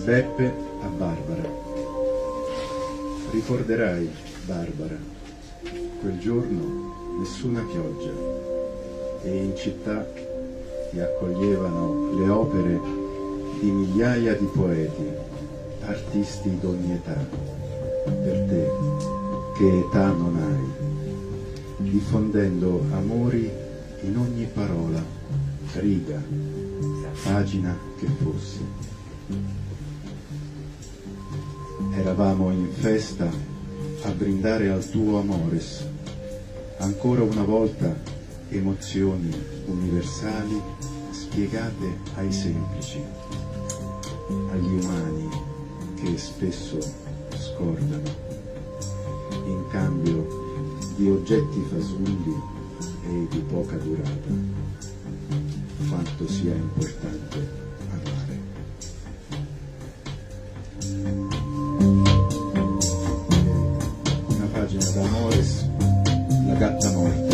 Beppe a Barbara. Ricorderai, Barbara, quel giorno nessuna pioggia e in città ti accoglievano le opere di migliaia di poeti, artisti d'ogni età. Per te, che età non hai, diffondendo amori in ogni parola, riga, pagina che fosse. Eravamo in festa a brindare al tuo amores, ancora una volta emozioni universali spiegate ai semplici, agli umani che spesso scordano, in cambio di oggetti fasulli e di poca durata, quanto sia importante amare. Una pagina d'Amores, La gatta morta.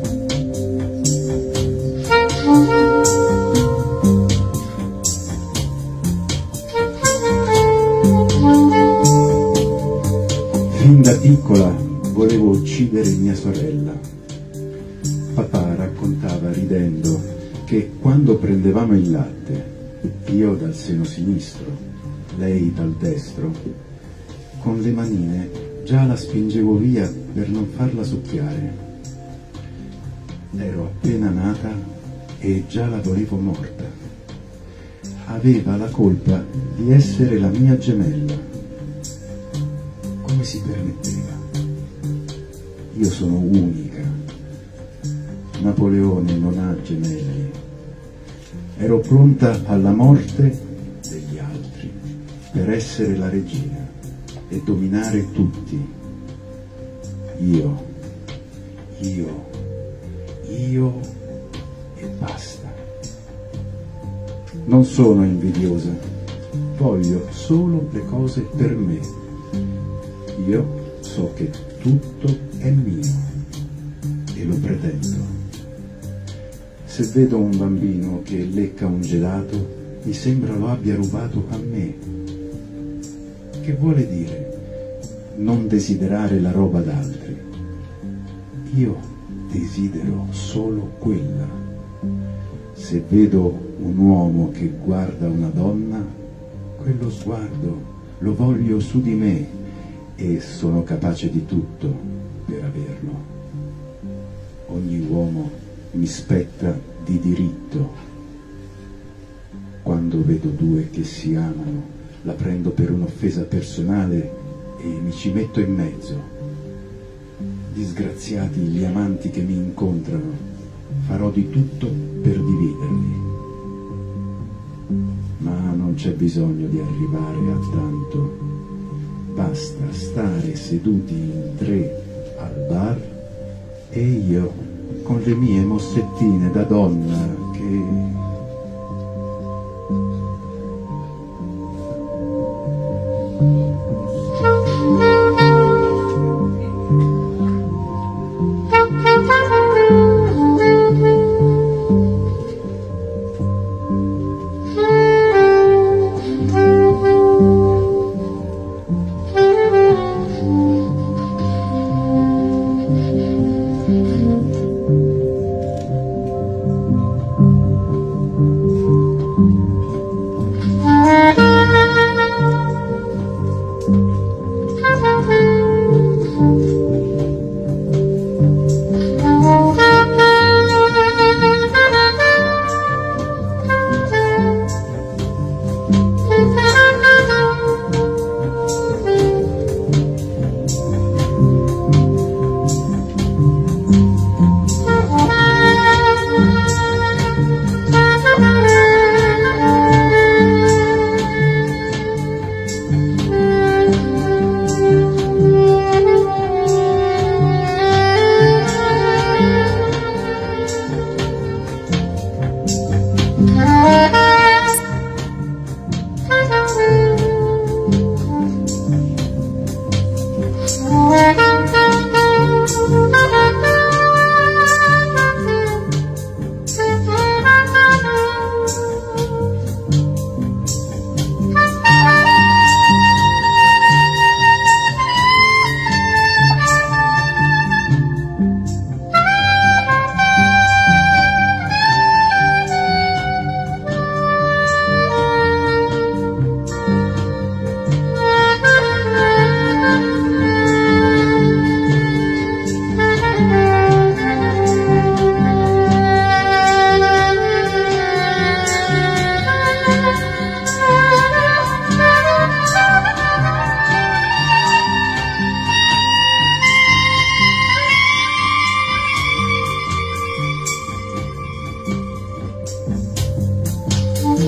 Fin da piccola volevo uccidere mia sorella. Papà raccontava ridendo che quando prendevamo il latte, io dal seno sinistro, lei dal destro, con le manine già la spingevo via per non farla succhiare. Ero appena nata e già la volevo morta. Aveva la colpa di essere la mia gemella. Come si permetteva? Io sono unica. Napoleone non ha gemelli. Ero pronta alla morte degli altri per essere la regina e dominare tutti. Io e basta. Non sono invidiosa, voglio solo le cose per me. Io so che tutto è mio e lo pretendo. Se vedo un bambino che lecca un gelato, mi sembra lo abbia rubato a me. Che vuole dire non desiderare la roba d'altri? Io desidero solo quella. Se vedo un uomo che guarda una donna, quello sguardo lo voglio su di me e sono capace di tutto per averlo. Ogni uomo mi spetta di diritto. Quando vedo due che si amano, la prendo per un'offesa personale e mi ci metto in mezzo. Disgraziati gli amanti che mi incontrano, farò di tutto per dividerli. Ma non c'è bisogno di arrivare a tanto. Basta stare seduti in 3 al bar e io con le mie mossettine da donna che...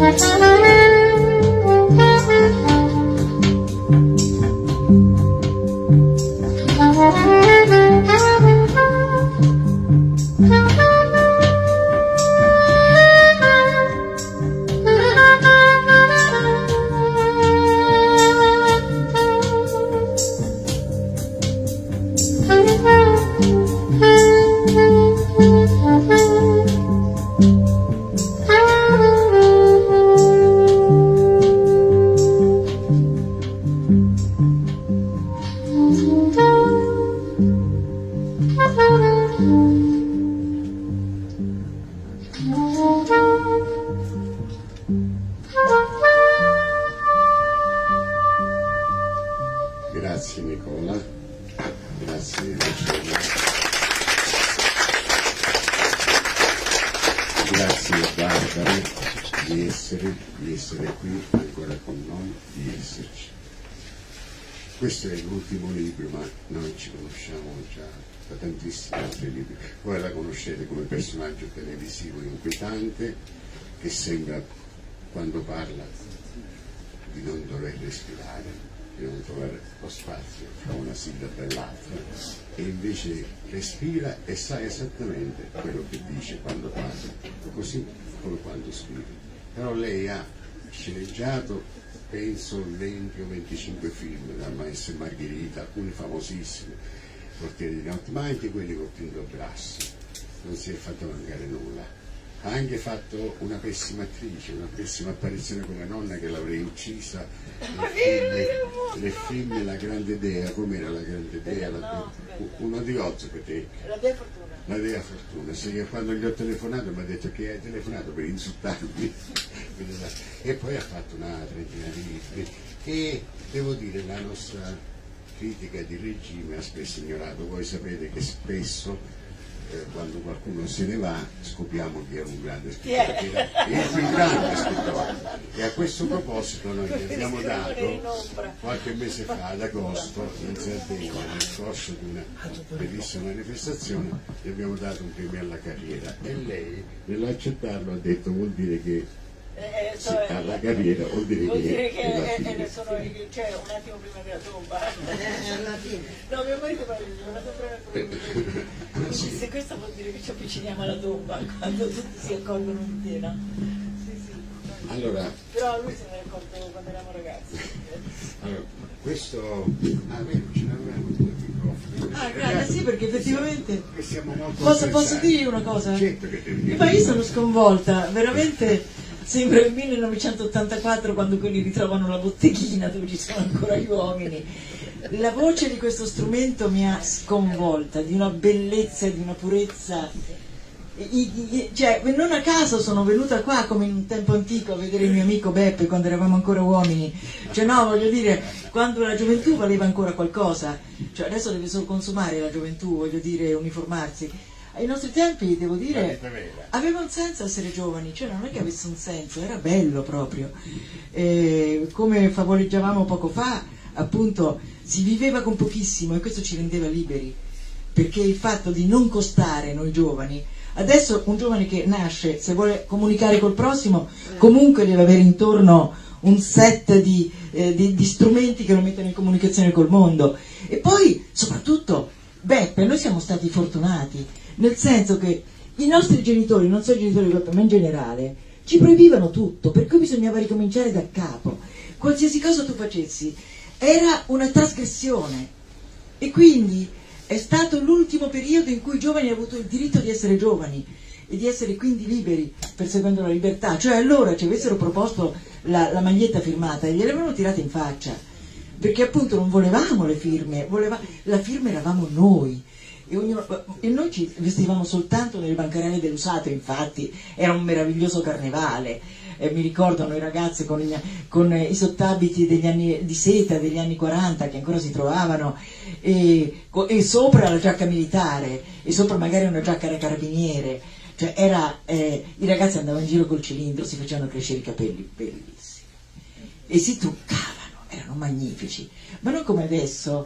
Grazie Nicola, grazie Luciano, grazie a Barbara di essere qui ancora con noi, di esserci. Questo è l'ultimo libro, ma noi ci conosciamo già da tantissimi altri libri. Voi la conoscete come personaggio televisivo inquietante che sembra, quando parla, di non dover respirare, di non trovare lo spazio tra una sillaba e l'altra, e invece respira e sa esattamente quello che dice quando parla, così come quando scrive. Però lei ha sceneggiato, penso, 20 o 25 film, da Maestro e Margherita, alcuni famosissimi, Portiere di notte, ma anche quelli con Tinto Brass, non si è fatto mancare nulla. Ha anche fatto una pessima attrice, una pessima apparizione come nonna che l'avrei uccisa nel film La Grande Dea. Com'era La Grande Dea? Uno di Ozpete. La Dea Fortuna. La Dea Fortuna, sì, che quando gli ho telefonato mi ha detto che hai telefonato per insultarmi. E poi ha fatto una trentina di libri. E devo dire, la nostra critica di regime ha spesso ignorato. Voi sapete che spesso quando qualcuno se ne va scopriamo che è un grande scrittore, che è il più grande scrittore. E a questo proposito noi gli abbiamo dato qualche mese fa, ad agosto, in Sardegna, nel corso di una bellissima manifestazione, gli abbiamo dato un premio alla carriera, e lei, nell'accettarlo, ha detto: vuol dire che alla carriera vuol dire che sono cioè un attimo prima della tomba. No, mio marito parla di una tomba, se questo vuol dire che ci avviciniamo alla tomba quando tutti si accorgono di te, no? Sì. Allora, però lui se ne è accorto quando eravamo ragazzi. Allora, questo vero, ce l'avevamo due microfoni. Grazie, sì, perché effettivamente siamo molto posso dirgli una cosa? Certo che devi. Ma io sono sconvolta, veramente. Sembra il 1984, quando quelli ritrovano la botteghina dove ci sono ancora gli uomini. La voce di questo strumento mi ha sconvolta, di una bellezza e di una purezza. Cioè, non a caso sono venuta qua, come in un tempo antico, a vedere il mio amico Beppe quando eravamo ancora uomini. Cioè, no, voglio dire, quando la gioventù valeva ancora qualcosa. Cioè, adesso deve solo consumare la gioventù, voglio dire, uniformarsi. Ai nostri tempi, devo dire, aveva un senso essere giovani, cioè non è che avesse un senso, era bello proprio. Come favoleggiavamo poco fa, appunto, si viveva con pochissimo e questo ci rendeva liberi, perché il fatto di non costare noi giovani, adesso un giovane che nasce, se vuole comunicare col prossimo, comunque deve avere intorno un set di strumenti che lo mettono in comunicazione col mondo. E poi, soprattutto, Beppe, noi siamo stati fortunati, nel senso che i nostri genitori, non solo i genitori di Beppe, ma in generale, ci proibivano tutto, per cui bisognava ricominciare da capo. Qualsiasi cosa tu facessi era una trasgressione, e quindi è stato l'ultimo periodo in cui i giovani hanno avuto il diritto di essere giovani e di essere quindi liberi, perseguendo la libertà. Cioè, allora ci avessero proposto la maglietta firmata e gliel'avevano tirata in faccia, perché appunto non volevamo le firme, la firma eravamo noi. E noi ci vestivamo soltanto nelle bancarelle dell'usato, infatti era un meraviglioso carnevale. Mi ricordo noi ragazze con i sottabiti di seta degli anni 40 che ancora si trovavano, e sopra la giacca militare, e sopra magari una giacca da carabiniere. Cioè i ragazzi andavano in giro col cilindro, si facevano crescere i capelli bellissimi e si truccavano. erano magnifici, ma non come adesso,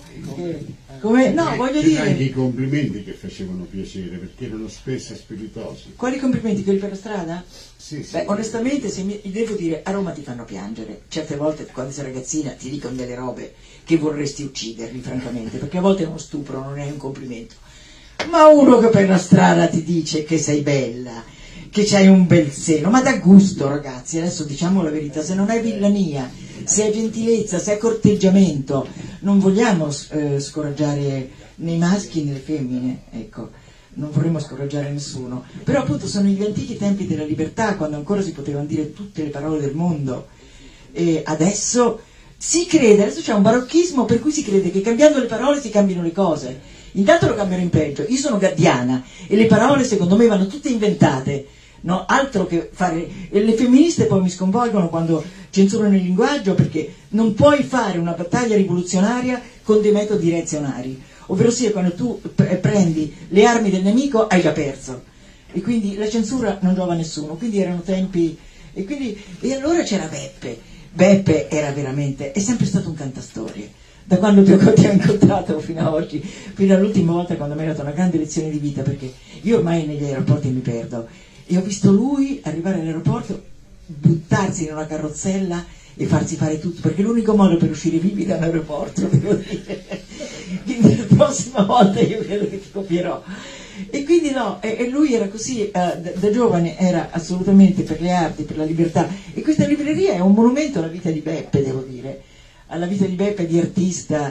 no, voglio dire, anche i complimenti che facevano piacere, perché erano spesso spiritosi. quali complimenti, quelli per la strada? Sì, sì. Beh, onestamente, devo dire, a Roma ti fanno piangere. Certe volte, quando sei ragazzina, ti dicono delle robe che vorresti ucciderli, francamente, perché a volte è uno stupro, non è un complimento. Ma uno che per la strada ti dice che sei bella, che c'hai un bel seno, ma dà gusto, ragazzi, adesso diciamo la verità, se non è villania, se è gentilezza, se è corteggiamento, non vogliamo scoraggiare né i maschi né le femmine, ecco. Non vorremmo scoraggiare nessuno, però appunto sono gli antichi tempi della libertà, quando ancora si potevano dire tutte le parole del mondo, e adesso si crede, adesso c'è un barocchismo per cui si crede che cambiando le parole si cambino le cose. Intanto lo cambiano in peggio. Io sono gaddiana e le parole secondo me vanno tutte inventate, no? Altro che fare. E le femministe poi mi sconvolgono quando censurano il linguaggio, perché non puoi fare una battaglia rivoluzionaria con dei metodi reazionari. Ovvero sia, quando tu prendi le armi del nemico hai già perso, e quindi la censura non giova a nessuno. Quindi erano tempi, e allora c'era Beppe era veramente, è sempre stato un cantastorie, da quando ti ho incontrato fino ad oggi, fino all'ultima volta quando mi ha dato una grande lezione di vita, perché io ormai negli aeroporti mi perdo, e ho visto lui arrivare all'aeroporto, buttarsi in una carrozzella e farsi fare tutto, perché è l'unico modo per uscire vivi dall'aeroporto, devo dire. Quindi la prossima volta io credo che ti copierò. E quindi no, e lui era così, da giovane era assolutamente per le arti, per la libertà, e questa libreria è un monumento alla vita di Beppe, devo dire, alla vita di Beppe di artista,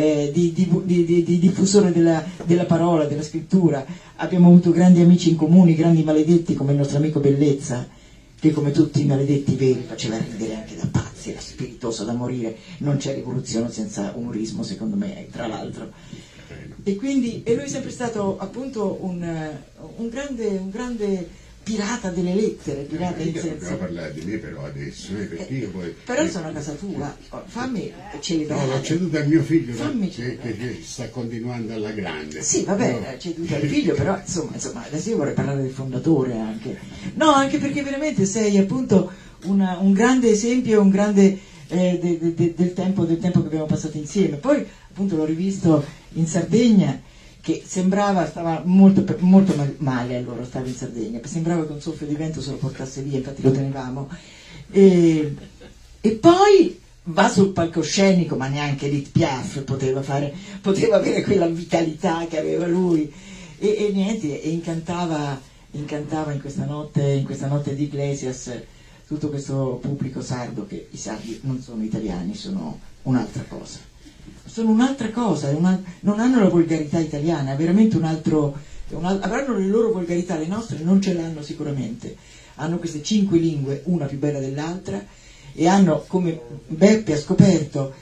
di diffusore della parola, della scrittura. Abbiamo avuto grandi amici in comune, grandi maledetti come il nostro amico Bellezza, che come tutti i maledetti veri faceva ridere anche da pazzi, era spiritoso da morire. Non c'è rivoluzione senza umorismo, secondo me, tra l'altro. E quindi lui è sempre stato appunto un grande pirata delle lettere, pirata in senso. Non parlare di me però adesso, perché io poi. Però sono a casa tua, fammi celebrare. No, l'ho ceduta al mio figlio che sta continuando alla grande. Sì, vabbè, ceduta al figlio, però insomma, adesso io vorrei parlare del fondatore anche. No, anche perché veramente sei appunto un grande esempio, un grande del tempo che abbiamo passato insieme. Poi appunto l'ho rivisto in Sardegna, che sembrava, stava molto male, allora stava in Sardegna, sembrava che un soffio di vento se lo portasse via, infatti lo tenevamo, e poi va sul palcoscenico, ma neanche Edith Piaf poteva avere quella vitalità che aveva lui, e niente, e incantava in questa notte di Iglesias tutto questo pubblico sardo, che i sardi non sono italiani, sono un'altra cosa. Sono un'altra cosa, non hanno la volgarità italiana, è veramente avranno le loro volgarità, le nostre non ce l'hanno sicuramente. Hanno queste 5 lingue, una più bella dell'altra, e hanno, come Beppe ha scoperto,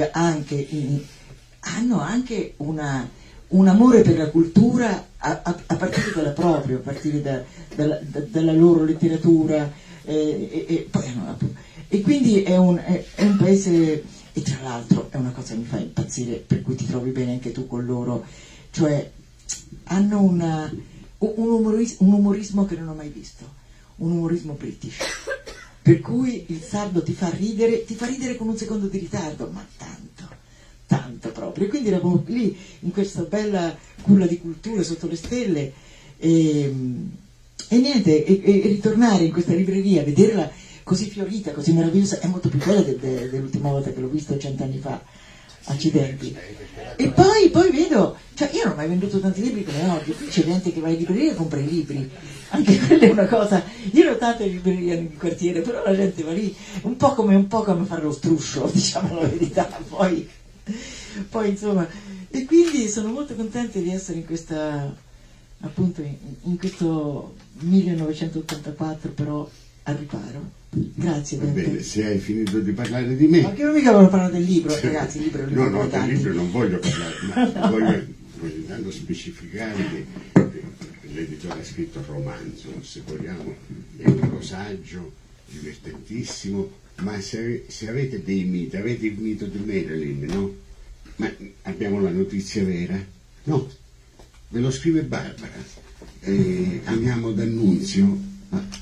hanno anche un amore per la cultura a partire dalla propria, a partire dalla loro letteratura, e quindi è un paese. E tra l'altro è una cosa che mi fa impazzire, per cui ti trovi bene anche tu con loro, cioè hanno un umorismo che non ho mai visto, un umorismo british, per cui il sardo ti fa ridere con un secondo di ritardo, ma tanto proprio. E quindi eravamo lì in questa bella culla di culture sotto le stelle, e niente, e ritornare in questa libreria, vederla così fiorita, così meravigliosa, è molto più bella dell'ultima volta che l'ho vista 100 anni fa, accidenti. E poi vedo, cioè io non ho mai venduto tanti libri come oggi, qui c'è gente che va in libreria e compra i libri, anche quella è una cosa. Io ho tante librerie nel quartiere, però la gente va lì un po' come fare lo struscio, diciamo la verità, poi insomma, e quindi sono molto contenta di essere in questa, appunto in questo 1984, però al riparo. Grazie. Va bene, se hai finito di parlare di me. Ma che non mica volevo parlare del libro, ragazzi, il libro è No, del libro non voglio parlare, ma voglio intanto specificare che l'editore ha scritto un romanzo, se vogliamo, è un rosaggio divertentissimo, ma se avete dei miti, avete il mito di Marilyn, no? Ma abbiamo la notizia vera? No, ve lo scrive Barbara. Amiamo D'Annunzio.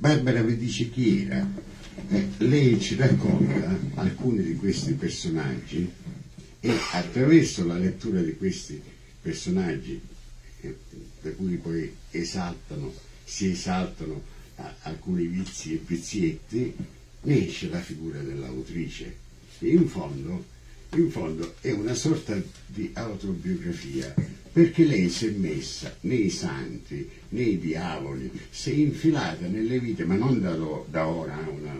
Barbara vi dice chi era. Lei ci racconta alcuni di questi personaggi e attraverso la lettura di questi personaggi, per cui poi si esaltano alcuni vizi e vizietti, ne esce la figura dell'autrice. In fondo è una sorta di autobiografia, perché lei si è messa nei santi, nei diavoli, si è infilata nelle vite, ma non da ora,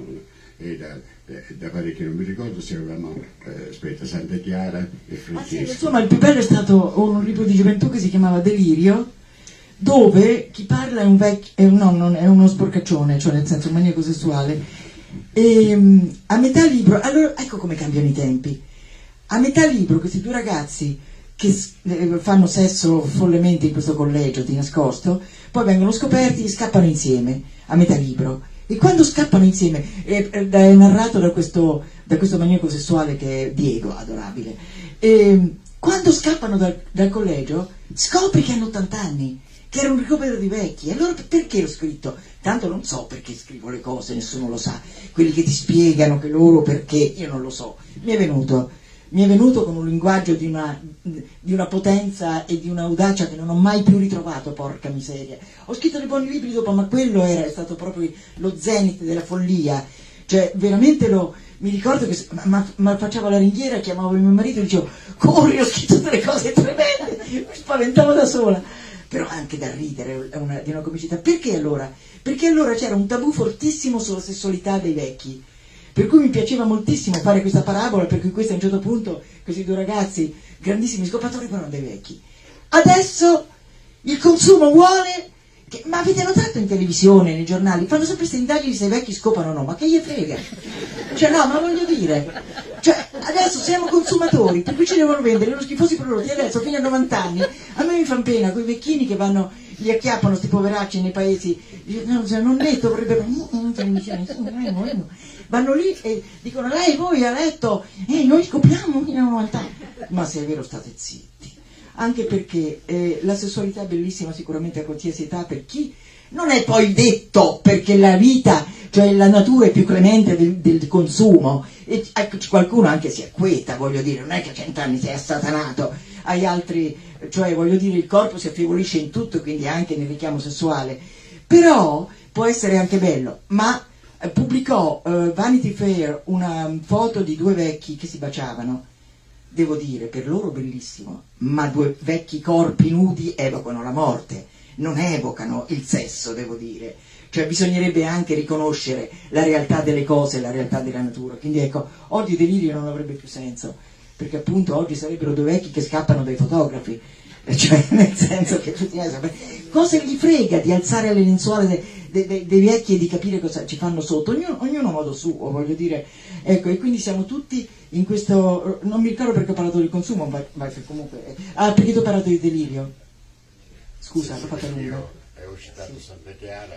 da parecchio, non mi ricordo se avevamo Santa Chiara e Francesco. Sì, insomma, il più bello è stato un libro di gioventù che si chiamava Delirio, dove chi parla è un vecchio, è uno sporcaccione, cioè nel senso un maniaco sessuale, e a metà libro, allora ecco come cambiano i tempi. A metà libro questi due ragazzi che fanno sesso follemente in questo collegio di nascosto, poi vengono scoperti e scappano insieme a metà libro. E quando scappano insieme, è narrato da questo maniaco sessuale che è Diego, adorabile, e quando scappano dal collegio scopri che hanno 80 anni, che era un ricovero di vecchi. E allora perché l'ho scritto? Tanto non so perché scrivo le cose, nessuno lo sa, quelli che ti spiegano che loro perché, io non lo so. Mi è venuto con un linguaggio di una potenza e di un'audacia che non ho mai più ritrovato, porca miseria. Ho scritto dei buoni libri dopo, ma quello è stato proprio lo zenit della follia. Cioè, veramente mi ricordo che ma facevo la ringhiera, chiamavo mio marito e dicevo: corri, ho scritto delle cose tremende, mi spaventavo da sola. Però anche da ridere, di una comicità. Perché allora? Perché allora c'era un tabù fortissimo sulla sessualità dei vecchi. Per cui mi piaceva moltissimo fare questa parabola, per cui questi a un certo punto, questi due ragazzi, grandissimi scopatori, però dei vecchi. Adesso il consumo vuole ma avete notato in televisione, nei giornali, fanno sempre queste indagini se i vecchi scopano o no, ma che gli frega? Cioè no, ma voglio dire, cioè adesso siamo consumatori, per cui ci devono vendere uno schifosi prodotti, adesso fino a 90 anni, a me mi fanno pena quei vecchini che vanno, li acchiappano sti poveracci nei paesi, no, cioè, non detto, vorrebbero, vanno lì e dicono: lei, voi a letto, noi scopriamo fino a 90 anni, ma se è vero state zitti. Anche perché la sessualità è bellissima sicuramente a qualsiasi età, per chi non è poi detto, perché la vita, cioè la natura è più clemente del consumo, e qualcuno anche si acqueta, voglio dire, non è che a 100 anni sei assatanato, agli altri, cioè voglio dire, il corpo si affievolisce in tutto, quindi anche nel richiamo sessuale, però può essere anche bello. Ma pubblicò Vanity Fair una foto di due vecchi che si baciavano. Devo dire, per loro bellissimo, ma due vecchi corpi nudi evocano la morte, non evocano il sesso, devo dire. Cioè bisognerebbe anche riconoscere la realtà delle cose, la realtà della natura. Quindi ecco, oggi Delirio non avrebbe più senso, perché appunto oggi sarebbero due vecchi che scappano dai fotografi, cioè nel senso che cosa gli frega di alzare le lenzuola dei vecchi e di capire cosa ci fanno sotto, ognuno a modo suo, voglio dire, ecco. E quindi siamo tutti in questo, non mi ricordo perché ho parlato di consumo, ma comunque, perché ti ho parlato di Delirio, scusa, l'ho fatto lungo. Ho citato Santa Chiara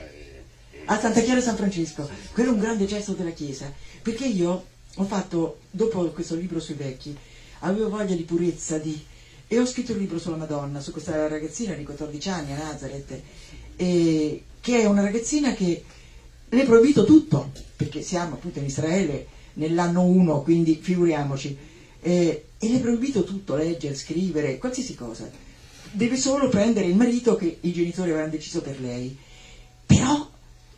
a Santa Chiara e San Francesco, quello è un grande gesto della Chiesa, perché io ho fatto, dopo questo libro sui vecchi, avevo voglia di purezza, e ho scritto un libro sulla Madonna, su questa ragazzina di 14 anni a Nazareth, che è una ragazzina che le è proibito tutto, perché siamo appunto in Israele nell'anno 1, quindi figuriamoci, e le è proibito tutto, leggere, scrivere, qualsiasi cosa. Deve solo prendere il marito che i genitori avevano deciso per lei. Però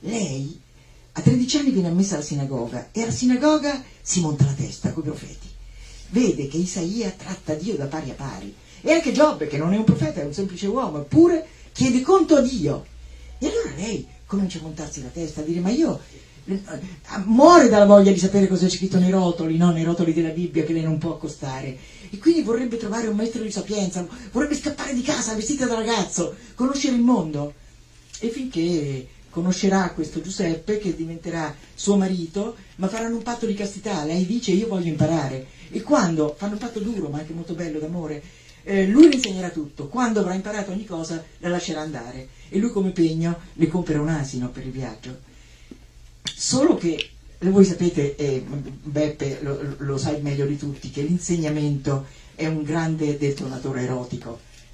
lei a 13 anni viene ammessa alla sinagoga, e alla sinagoga si monta la testa coi profeti. Vede che Isaia tratta Dio da pari a pari, e anche Giobbe, che non è un profeta, è un semplice uomo, eppure chiede conto a Dio. E allora lei comincia a montarsi la testa, a dire: ma io muore dalla voglia di sapere cosa c'è scritto nei rotoli, no? Nei rotoli della Bibbia che lei non può accostare, e quindi vorrebbe trovare un maestro di sapienza, vorrebbe scappare di casa vestita da ragazzo, conoscere il mondo, e finché conoscerà questo Giuseppe che diventerà suo marito, ma faranno un patto di castità. Lei dice: io voglio imparare, e quando fanno un patto duro ma anche molto bello d'amore, lui le insegnerà tutto. Quando avrà imparato ogni cosa la lascerà andare, e lui come pegno le compra un asino per il viaggio. Solo che voi sapete, Beppe lo sai meglio di tutti, che l'insegnamento è un grande detonatore erotico,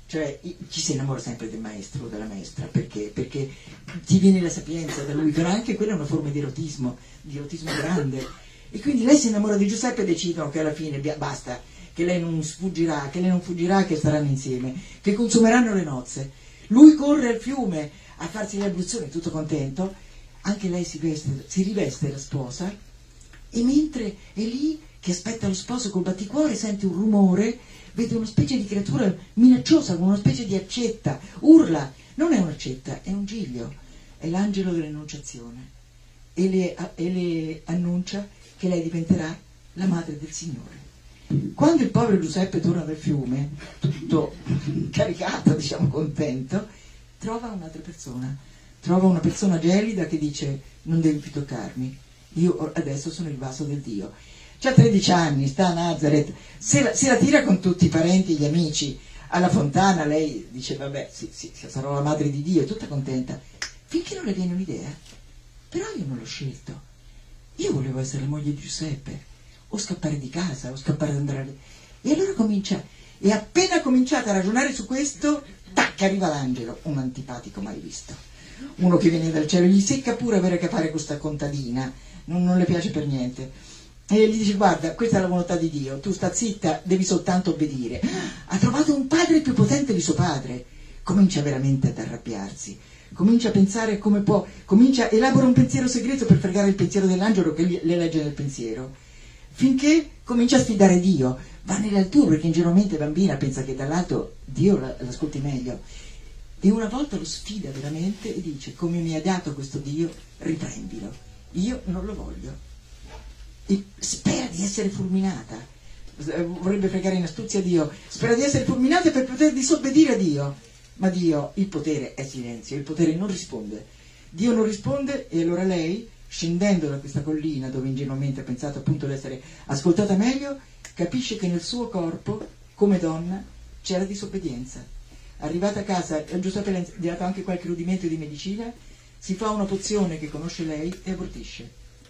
Cioè ci si innamora sempre del maestro o della maestra, perché ti viene la sapienza da lui, però anche quella è una forma di erotismo grande, e quindi lei si innamora di Giuseppe e decidono che alla fine basta, che lei non fuggirà, che staranno insieme, che consumeranno le nozze. Lui corre al fiume a farsi le abluzioni tutto contento, anche lei si riveste da sposa, e mentre è lì che aspetta lo sposo col batticuore sente un rumore, vede una specie di creatura minacciosa con una specie di accetta, urla, non è un'accetta, è un giglio, è l'angelo dell'annunciazione, e le annuncia che lei diventerà la madre del Signore. Quando il povero Giuseppe torna dal fiume, tutto caricato, diciamo contento, trova un'altra persona, trova una persona gelida che dice: non devi più toccarmi, io adesso sono il vaso del Dio. C'ha 13 anni, sta a Nazareth, se la tira con tutti i parenti e gli amici. Alla fontana lei dice: vabbè, sì, sarò la madre di Dio, è tutta contenta, finché non le viene un'idea. Però io non l'ho scelto, io volevo essere la moglie di Giuseppe, o scappare di casa, o scappare ad andare lì. E allora e appena cominciata a ragionare su questo, tac, arriva l'angelo, un antipatico mai visto, uno che viene dal cielo, gli secca pure avere a che fare con questa contadina, non le piace per niente, e gli dice: guarda, questa è la volontà di Dio, tu sta zitta, devi soltanto obbedire. Ha trovato un padre più potente di suo padre. Comincia veramente ad arrabbiarsi, comincia a pensare come può, elabora un pensiero segreto per fregare il pensiero dell'angelo che le legge nel pensiero, finché comincia a sfidare Dio, va nelle alture, perché ingenuamente bambina pensa che dall'alto Dio l'ascolti meglio, e una volta lo sfida veramente e dice: come mi ha dato questo Dio, riprendilo, io non lo voglio. E spera di essere fulminata, vorrebbe fregare in astuzia Dio, spera di essere fulminata per poter disobbedire a Dio, ma Dio, il potere è silenzio, il potere non risponde, Dio non risponde. E allora lei, scendendo da questa collina dove ingenuamente ha pensato appunto di essere ascoltata meglio, capisce che nel suo corpo, come donna, c'era disobbedienza. Arrivata a casa, Giuseppe le ha dato anche qualche rudimento di medicina, si fa una pozione che conosce lei e abortisce.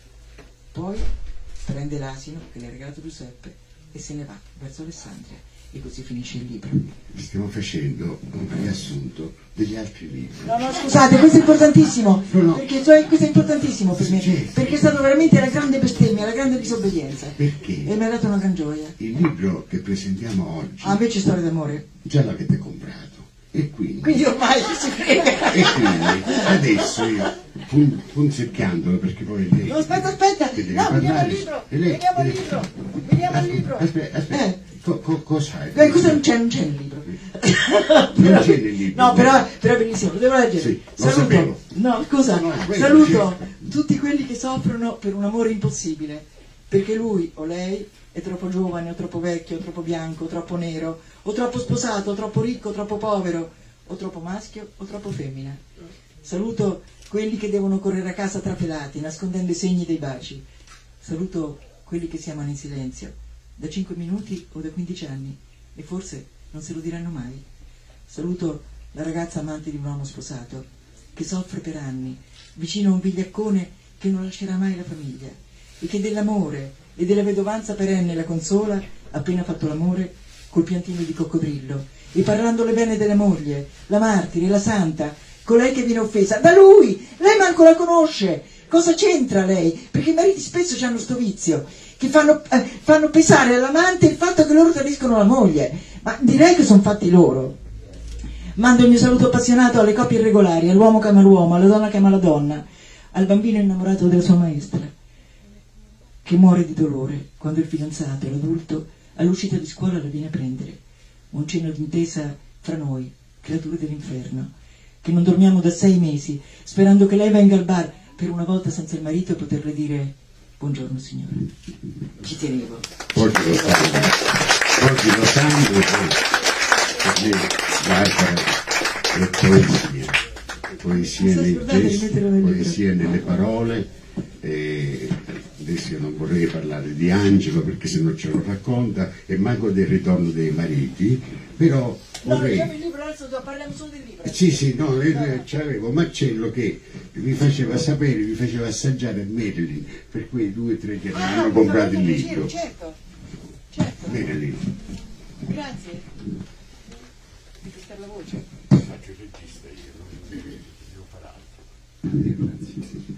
Poi prende l'asino che le ha regalato Giuseppe e se ne va verso Alessandria, e così finisce il libro. Stiamo facendo un riassunto degli altri libri. No, scusate, questo è importantissimo, No. perché questo è importantissimo per me, Certo. perché è stato veramente la grande bestemmia, la grande disobbedienza. Perché? E mi ha dato una gran gioia. Il libro che presentiamo oggi Invece storia d'amore. già l'avete comprato, e quindi Ormai si frega. e quindi adesso io, punzecchiandolo, perché poi lei... No, aspetta, che deve no, veniamo al parlare, libro, e lei veniamo al deve- libro, veniamo al libro. Aspetta, cosa hai? Cosa non c'è nel libro? Non c'è nel libro. No, però è bellissimo, lo devo leggere. Sì, lo sapevo. No, scusa, No, quello saluto tutti quelli che soffrono per un amore impossibile, perché lui o lei è troppo giovane, o troppo vecchio, o troppo bianco, o troppo nero, o troppo sposato, o troppo ricco, o troppo povero, o troppo maschio, o troppo femmina. Saluto quelli che devono correre a casa trafilati, nascondendo i segni dei baci. Saluto quelli che si amano in silenzio, da 5 minuti o da 15 anni, e forse non se lo diranno mai. Saluto la ragazza amante di un uomo sposato, che soffre per anni, vicino a un vigliaccone che non lascerà mai la famiglia, e che dell'amore e della vedovanza perenne la consola, appena fatto l'amore, col piantino di coccodrillo, e parlandole bene della moglie, la martire, la santa, colei che viene offesa da lui. Lei manco la conosce. Cosa c'entra lei? Perché i mariti spesso hanno sto vizio, che fanno pesare all'amante il fatto che loro tradiscono la moglie, ma direi che sono fatti loro. Mando il mio saluto appassionato alle coppie irregolari, all'uomo che ama l'uomo, alla donna che ama la donna, al bambino innamorato della sua maestra, che muore di dolore quando il fidanzato, l'adulto, all'uscita di scuola la viene a prendere. Un cenno d'intesa fra noi, creature dell'inferno, che non dormiamo da 6 mesi, sperando che lei venga al bar per una volta senza il marito e poterle dire: buongiorno signore. Ci tenevo. Oggi lo sangue, per me Barbara è poesia nei gesti, poesia nelle parole. Adesso io non vorrei parlare di Angelo perché sennò ce lo racconta, e manco del ritorno dei mariti, però vorrei... No, il libro, adesso parliamo solo del libro. Sì, no, c'avevo Marcello che mi faceva sapere, mi faceva assaggiare a Marilyn per quei 2 o 3 che hanno comprato il libro. Certo. Marilyn. Grazie. per la voce. Faccio il regista io, non devo fare altro. Grazie.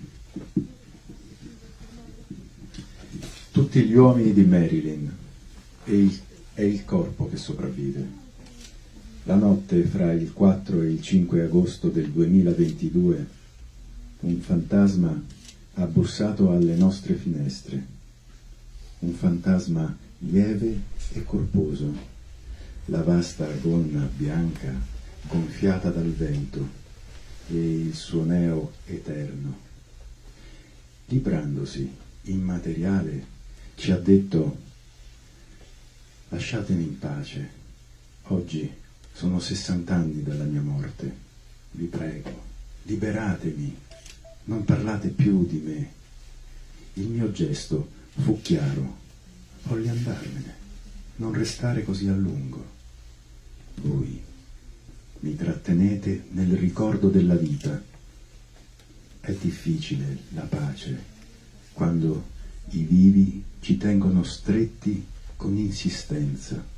Tutti gli uomini di Marilyn è il corpo che sopravvive. La notte fra il 4 e il 5 agosto del 2022 un fantasma ha bussato alle nostre finestre. Un fantasma lieve e corposo, la vasta gonna bianca gonfiata dal vento e il suo neo eterno. Librandosi, immateriale, ci ha detto: lasciatemi in pace, oggi sono 60 anni dalla mia morte, vi prego, liberatemi, non parlate più di me. Il mio gesto fu chiaro: voglio andarmene, non restare così a lungo. Voi mi trattenete nel ricordo della vita. È difficile la pace quando i vivi ci tengono stretti con insistenza.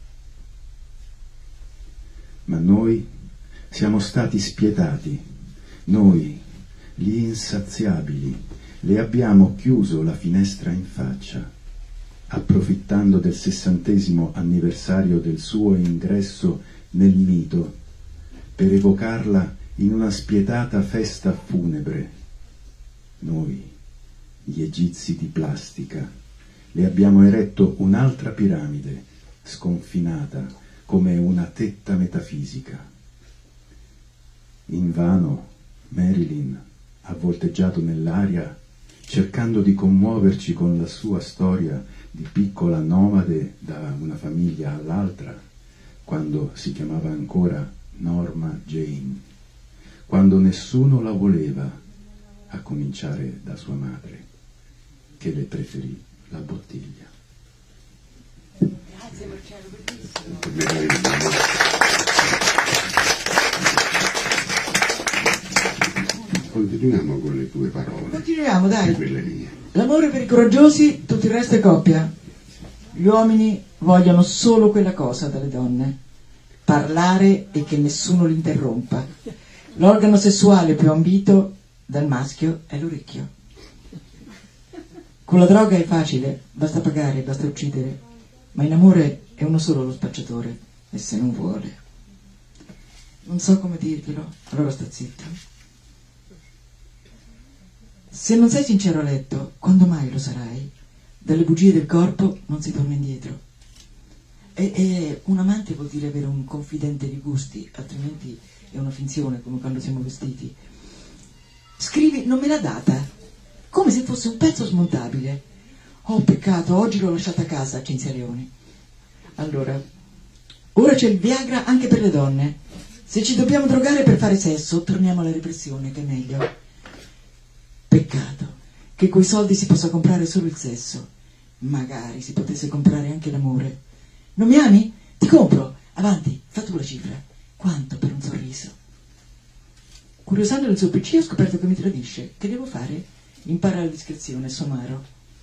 Ma noi siamo stati spietati, noi, gli insaziabili, le abbiamo chiuso la finestra in faccia, approfittando del 60° anniversario del suo ingresso nel mito, per evocarla in una spietata festa funebre. Noi, gli egizi di plastica, le abbiamo eretto un'altra piramide, sconfinata come una tetta metafisica. Invano Marilyn ha volteggiato nell'aria cercando di commuoverci con la sua storia di piccola nomade da una famiglia all'altra, quando si chiamava ancora Norma Jane, quando nessuno la voleva, a cominciare da sua madre, che le preferì la bottiglia. Grazie Marcello, bellissimo. Continuiamo con le tue parole. Continuiamo, dai. Quelle mie. L'amore per i coraggiosi, tutto il resto è coppia. Gli uomini vogliono solo quella cosa dalle donne: parlare e che nessuno li interrompa. L'organo sessuale più ambito dal maschio è l'orecchio. Con la droga è facile, basta pagare, basta uccidere, ma in amore è uno solo lo spacciatore, e se non vuole. Non so come dirglielo, allora sta zitto. Se non sei sincero a letto, quando mai lo sarai? Dalle bugie del corpo non si torna indietro. E un amante vuol dire avere un confidente di gusti, altrimenti è una finzione, come quando siamo vestiti. Scrivi: non me l'ha data, come se fosse un pezzo smontabile. Oh, peccato, oggi l'ho lasciata a casa, Cinzia Leoni. Allora, ora c'è il Viagra anche per le donne. Se ci dobbiamo drogare per fare sesso, torniamo alla repressione, che è meglio. Peccato che coi soldi si possa comprare solo il sesso. Magari si potesse comprare anche l'amore. Non mi ami? Ti compro. Avanti, fa tu la cifra. Quanto per un sorriso? Curiosando nel suo PC ho scoperto che mi tradisce. Che devo fare? Impara la discrezione, somaro.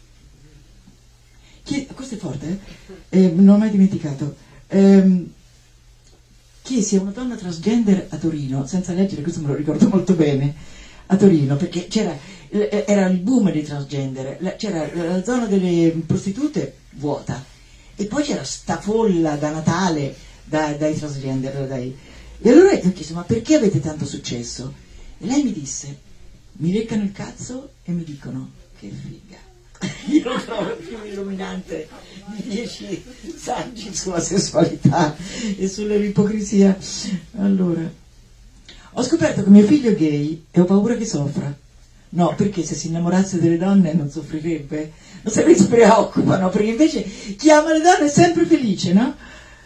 Questo è forte, non l'ho mai dimenticato. Chiesi a una donna transgender a Torino, senza leggere, questo me lo ricordo molto bene, a Torino, perché era il boom dei transgender, c'era la zona delle prostitute vuota, e poi c'era sta folla da Natale dai transgender. E allora io ho chiesto: ma perché avete tanto successo? E lei mi disse: mi leccano il cazzo e mi dicono che figa. Io lo trovo più illuminante di 10 saggi sulla sessualità e sull'ipocrisia. Allora, ho scoperto che mio figlio è gay e ho paura che soffra. No, perché se si innamorasse delle donne non soffrirebbe, non se ne preoccupano, perché invece chi ama le donne è sempre felice, no?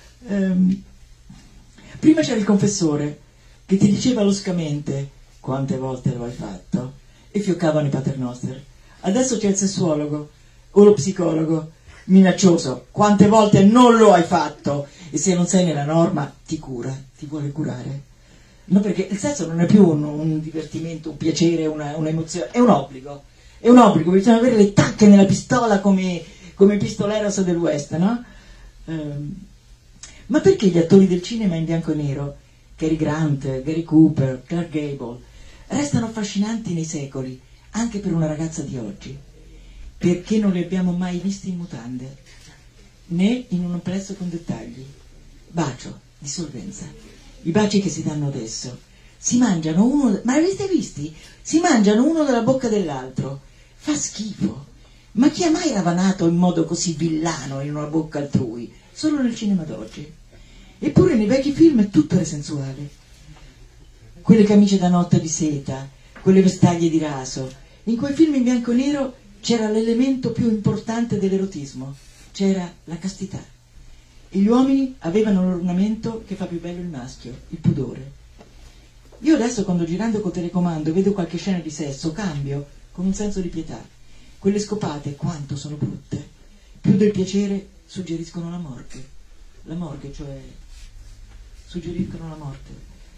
Prima c'era il confessore che ti diceva loscamente: quante volte lo hai fatto? E fioccavano i paternoster. Adesso c'è il sessuologo o lo psicologo minaccioso: quante volte non lo hai fatto? E se non sei nella norma ti cura, ti vuole curare. No, perché il sesso non è più un divertimento, un piacere, un'emozione, è un obbligo. È un obbligo, bisogna avere le tacche nella pistola come il pistoleros del West, no? Ma perché gli attori del cinema in bianco e nero Cary Grant, Gary Cooper, Clark Gable, restano affascinanti nei secoli, anche per una ragazza di oggi, perché non li abbiamo mai visti in mutande, né in un amplesso con dettagli. Bacio, dissolvenza. I baci che si danno adesso. Si mangiano uno... Ma l'avete visti? Si mangiano uno dalla bocca dell'altro. Fa schifo. Ma chi ha mai ravanato in modo così villano in una bocca altrui? Solo nel cinema d'oggi. Eppure nei vecchi film tutto era sensuale. Quelle camicie da notte di seta, quelle vestaglie di raso. In quei film in bianco e nero c'era l'elemento più importante dell'erotismo. C'era la castità. E gli uomini avevano l'ornamento che fa più bello il maschio, il pudore. Io adesso, quando girando col telecomando vedo qualche scena di sesso, cambio con un senso di pietà. Quelle scopate quanto sono brutte. Più del piacere suggeriscono la morte. La morte, cioè, suggeriscono la morte.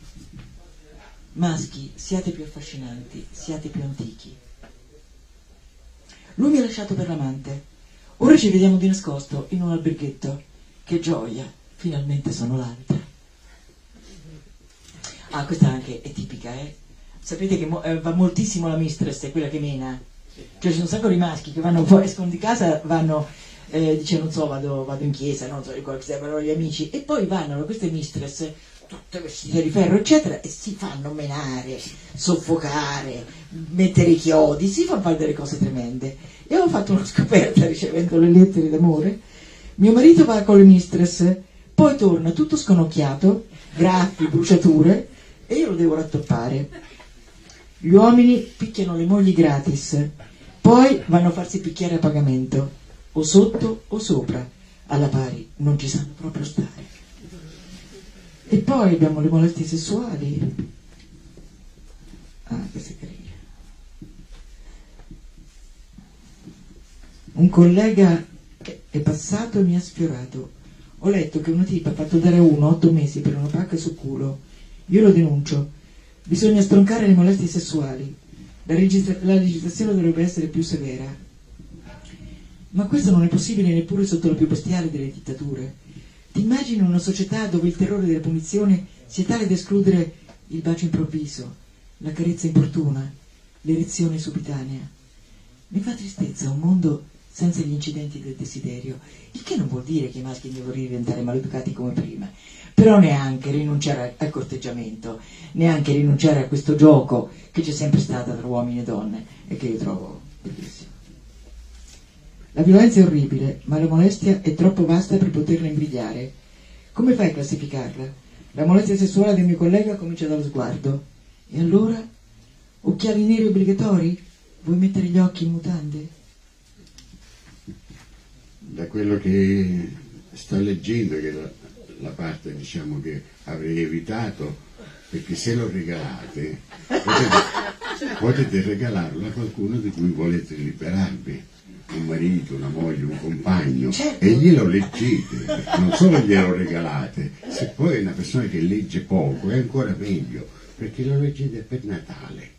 Maschi, siate più affascinanti, siate più antichi. Lui mi ha lasciato per l'amante. Ora ci vediamo di nascosto in un alberghetto. Che gioia, finalmente sono l'altra. Ah, questa anche è tipica, eh? Sapete che va moltissimo la mistress, è quella che mena. Cioè ci sono un sacco di maschi che vanno fuori, escono di casa, vanno, dice non so, vado in chiesa, non so, vanno gli amici, e poi vanno queste mistress, tutte vestite di ferro, eccetera, e si fanno menare, soffocare, mettere i chiodi, si fanno fare delle cose tremende. E ho fatto una scoperta ricevendo le lettere d'amore. Mio marito va con le mistress, poi torna tutto sconocchiato, graffi, bruciature, e io lo devo rattoppare. Gli uomini picchiano le mogli gratis, poi vanno a farsi picchiare a pagamento, o sotto o sopra, alla pari, non ci sanno proprio stare. E poi abbiamo le molestie sessuali. Ah, questa è carina. Un collega è passato e mi ha sfiorato. Ho letto che una tipa ha fatto dare a uno 8 mesi per una pacca sul culo. Io lo denuncio. Bisogna stroncare le molestie sessuali. La legislazione dovrebbe essere più severa. Ma questo non è possibile neppure sotto la più bestiale delle dittature. Ti immagini una società dove il terrore della punizione sia tale da escludere il bacio improvviso, la carezza importuna, l'erezione subitanea? Mi fa tristezza un mondo senza gli incidenti del desiderio, il che non vuol dire che i maschi devono diventare maleducati come prima, però neanche rinunciare al corteggiamento, neanche rinunciare a questo gioco che c'è sempre stata tra uomini e donne e che io trovo bellissimo. La violenza è orribile, ma la molestia è troppo vasta per poterla imbrigliare. Come fai a classificarla? La molestia sessuale del mio collega comincia dallo sguardo. E allora? Occhiali neri obbligatori? Vuoi mettere gli occhi in mutande? Da quello che sto leggendo, che la parte diciamo che avrei evitato, perché se lo regalate potete regalarlo a qualcuno di cui volete liberarvi, un marito, una moglie, un compagno, certo. E glielo leggete, non solo glielo regalate, se poi è una persona che legge poco è ancora meglio, perché lo leggete per Natale.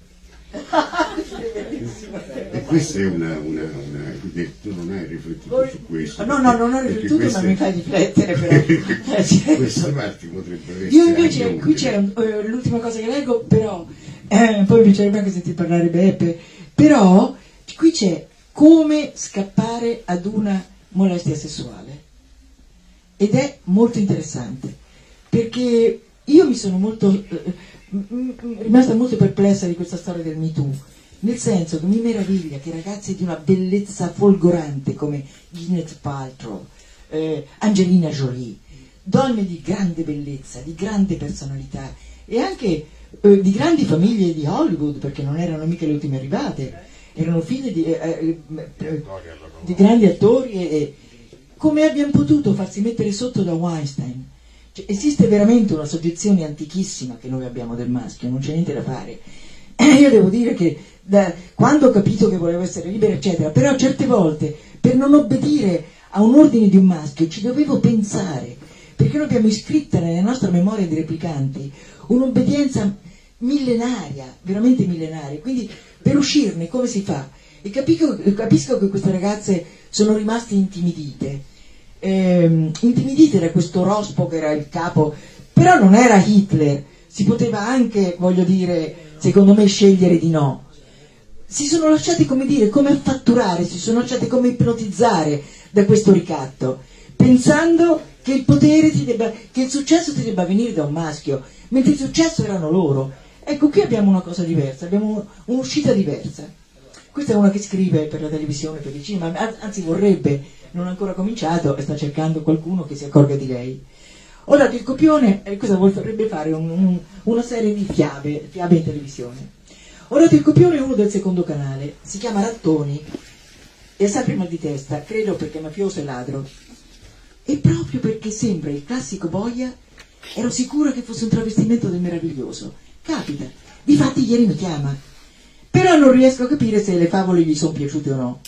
E questa è una tu non hai riflettuto su questo. No, non ho riflettuto, ma mi fai riflettere però. Queste parti potrebbero essere. Io invece qui c'è l'ultima cosa che leggo, però poi mi piacerebbe anche sentire parlare Beppe, però qui c'è come scappare ad una molestia sessuale, ed è molto interessante, perché io mi sono rimasta molto perplessa di questa storia del Me Too, nel senso che mi meraviglia che ragazze di una bellezza folgorante come Gwyneth Paltrow, Angelina Jolie, donne di grande bellezza, di grande personalità e anche di grandi famiglie di Hollywood, perché non erano mica le ultime arrivate, erano figlie di grandi attori, e come abbiano potuto farsi mettere sotto da Weinstein? Cioè, esiste veramente una soggezione antichissima che noi abbiamo del maschio, non c'è niente da fare. Io devo dire che quando ho capito che volevo essere libera, eccetera, però certe volte per non obbedire a un ordine di un maschio ci dovevo pensare, perché noi abbiamo iscritta nella nostra memoria di replicanti un'obbedienza millenaria, veramente millenaria, quindi per uscirne come si fa? E capisco che queste ragazze sono rimaste intimidite da questo rospo che era il capo, però non era Hitler, si poteva anche, voglio dire, secondo me scegliere di no. Si sono lasciati, come dire, come affatturare, si sono lasciati come ipnotizzare da questo ricatto, pensando che il potere che il successo ti debba venire da un maschio, mentre il successo erano loro. Ecco, qui abbiamo una cosa diversa, abbiamo un'uscita diversa. Questa è una che scrive per la televisione, per il cinema, anzi vorrebbe, non ha ancora cominciato e sta cercando qualcuno che si accorga di lei. Ora il copione, cosa vorrebbe fare? Una serie di fiabe in televisione. Ora il copione è uno del secondo canale, si chiama Rattoni, è sempre mal di testa, credo perché è mafioso e ladro. E proprio perché sembra il classico boia, ero sicura che fosse un travestimento del meraviglioso. Capita, difatti ieri mi chiama. Però non riesco a capire se le favole gli sono piaciute o no.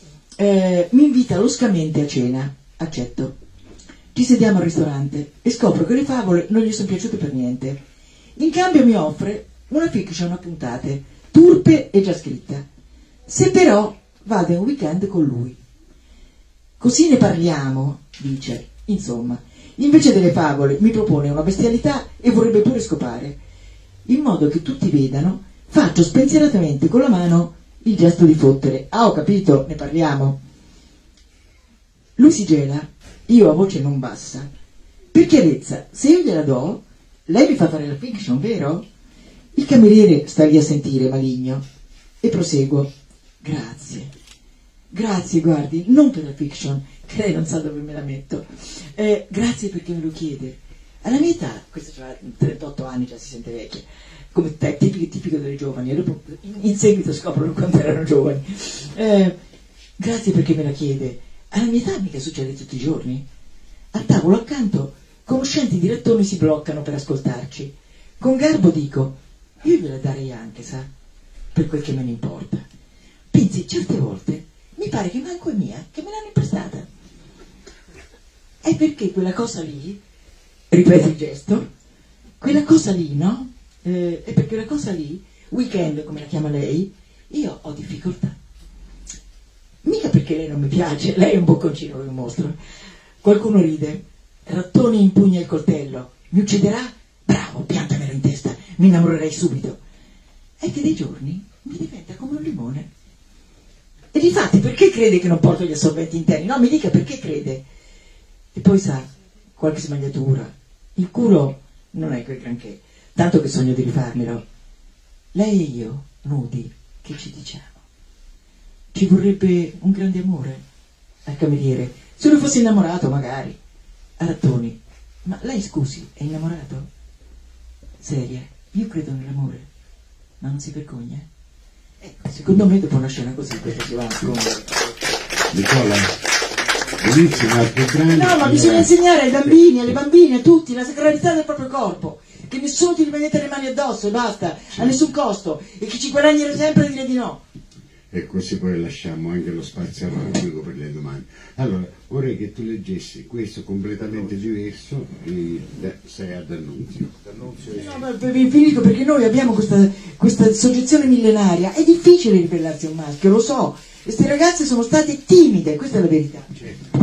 Mi invita loscamente a cena, accetto. Ci sediamo al ristorante e scopro che le favole non gli sono piaciute per niente. In cambio mi offre una fiction a puntate, turpe e già scritta. Se però vado in weekend con lui. Così ne parliamo, dice. Insomma, invece delle favole mi propone una bestialità e vorrebbe pure scopare. In modo che tutti vedano, faccio spensieratamente con la mano il gesto di fottere. Ah, ho capito, ne parliamo. Lui si gela, io a voce non bassa. Per chiarezza, se io gliela do, lei mi fa fare la fiction, vero? Il cameriere sta lì a sentire, maligno, e proseguo. Grazie, guardi, non per la fiction, che lei non sa dove me la metto. Grazie perché me lo chiede. Alla mia età, questa ha 38 anni, già si sente vecchia, come te, tipico delle giovani, e dopo in seguito scoprono quanto erano giovani. Grazie perché me la chiede. Alla mia età mica succede tutti i giorni. Al tavolo accanto, conoscenti di Rattoni si bloccano per ascoltarci. Con garbo dico, io gliela darei anche, sa, per quel che me ne importa. Pensi, certe volte mi pare che manco è mia, che me l'hanno imprestata. È perché quella cosa lì, ripeto il gesto, quella cosa lì, no? È perché quella cosa lì, weekend come la chiama lei, io ho difficoltà. Mica perché lei non mi piace, lei è un bocconcino, un mostro. Qualcuno ride, Rattoni impugna il coltello, mi ucciderà? Bravo, piantamelo in testa, mi innamorerei subito. È che dei giorni mi diventa come un limone. E difatti perché crede che non porto gli assorbenti interni? No, mi dica perché crede. E poi sa, qualche smagliatura. Il culo non è quel granché, tanto che sogno di rifarmelo. Lei e io, nudi, che ci diciamo? Ci vorrebbe un grande amore. Al cameriere, se lui fosse innamorato magari. A Rattoni, ma lei scusi, è innamorato? Seria, io credo nell'amore, ma non si vergogna? Ecco, secondo me dopo una scena così questa si va a nascondere. Nicola, benissimo, altro grande. No, ma bisogna insegnare ai bambini, alle bambine, a tutti, la sacralità del proprio corpo, che nessuno ti rimette le mani addosso e basta, a nessun costo, e che ci guadagnerà sempre a dire di no. E così poi lasciamo anche lo spazio al pubblico per le domande. Allora, vorrei che tu leggessi questo completamente diverso e sei ad D'Annunzio. No, ma per infinito, perché noi abbiamo questa soggezione millenaria, è difficile ribellarsi a un maschio, lo so, queste ragazze sono state timide, questa è la verità. Certo.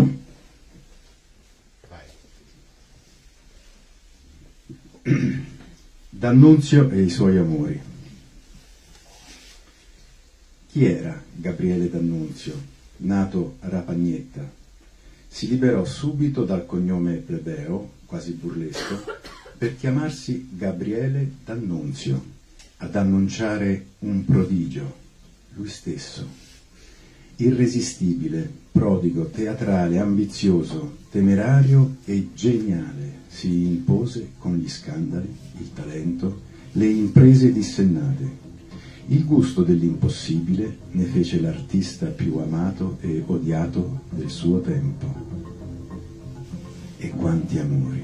Vai. D'Annunzio e i suoi amori. Chi era Gabriele D'Annunzio, nato a Rapagnetta? Si liberò subito dal cognome plebeo, quasi burlesco, per chiamarsi Gabriele D'Annunzio, ad annunciare un prodigio, lui stesso. Irresistibile, prodigo, teatrale, ambizioso, temerario e geniale, si impose con gli scandali, il talento, le imprese dissennate. Il gusto dell'impossibile ne fece l'artista più amato e odiato del suo tempo. E quanti amori!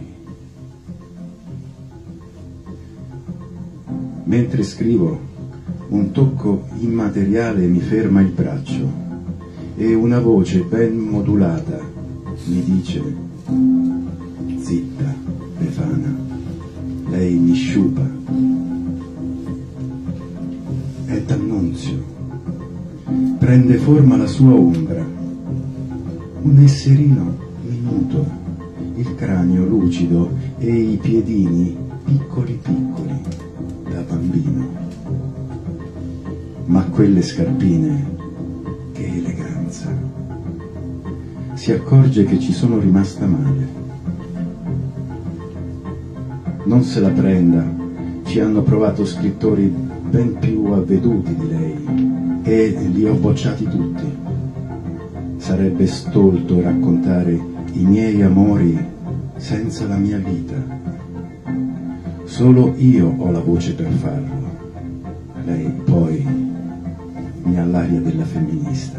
Mentre scrivo, un tocco immateriale mi ferma il braccio e una voce ben modulata mi dice: zitta, Befana, lei mi sciupa. È D'Annunzio. Prende forma la sua ombra, un esserino minuto, il cranio lucido e i piedini piccoli piccoli, da bambino. Ma quelle scarpine, che eleganza! Si accorge che ci sono rimasta male. Non se la prenda, ci hanno provato scrittori ben più avveduti di lei e li ho bocciati tutti. Sarebbe stolto raccontare i miei amori senza la mia vita. Solo io ho la voce per farlo. Lei poi mi ha l'aria della femminista.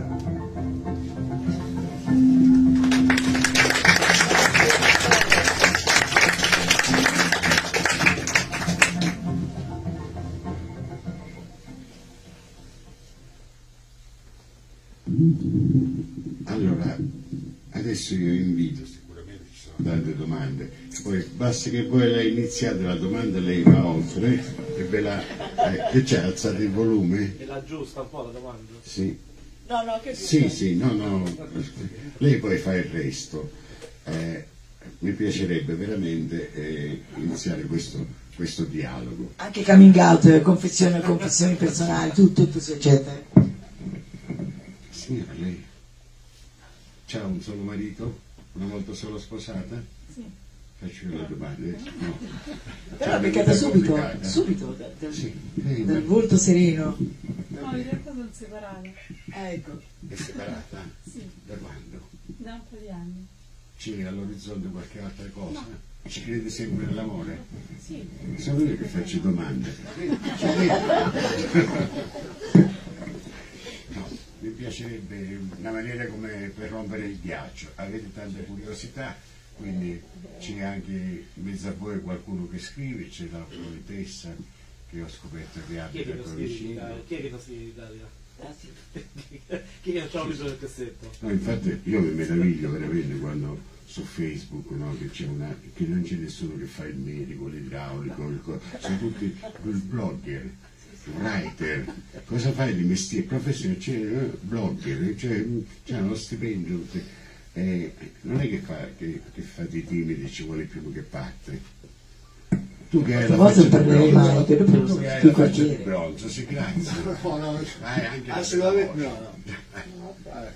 Allora, adesso io invito, sicuramente ci sono tante domande, poi basta che voi la iniziate la domanda, lei va oltre e ve la... che c'è, alzate il volume? E la giusta un po' la domanda? Sì. No, no, che Sì, no, lei poi fa il resto. Mi piacerebbe veramente iniziare questo dialogo. anche coming out, confessioni personali, tutto si accetta. Signora, lei c'ha un solo marito? Una volta solo sposata? Sì. Faccio io le domande? No. Però C'ha beccata una vita complicata? subito, Sì, dal volto sereno. No, in realtà sono separata. Ecco. è separata? Sì, Da quando? da un po' di anni. C'è all'orizzonte qualche altra cosa? Ci crede sempre nell'amore? Sì. Sono io che faccio domande. No, mi piacerebbe una maniera come per rompere il ghiaccio. Avete tante curiosità, quindi c'è anche in mezzo a voi qualcuno che scrive, c'è la poetessa che ho scoperto che abita qua vicino. Chi è che non si Daria? Chi è che c'ha bisogno del cassetto? No, infatti io mi meraviglio veramente quando su Facebook, no, che non c'è nessuno che fa il medico, l'idraulico, sono tutti il blogger, il writer. Cosa fai di mestiere? Professione, c'è blogger, c'è uno stipendio. Non è che fate i timidi, ci vuole più che parte. Tu che hai la Qualche volta faccia di parleremo bronzo, anche dopo tu che hai sui la faccia di quartieri. bronzo, sì, grazie. No, Hai anche la assolutamente voce. no.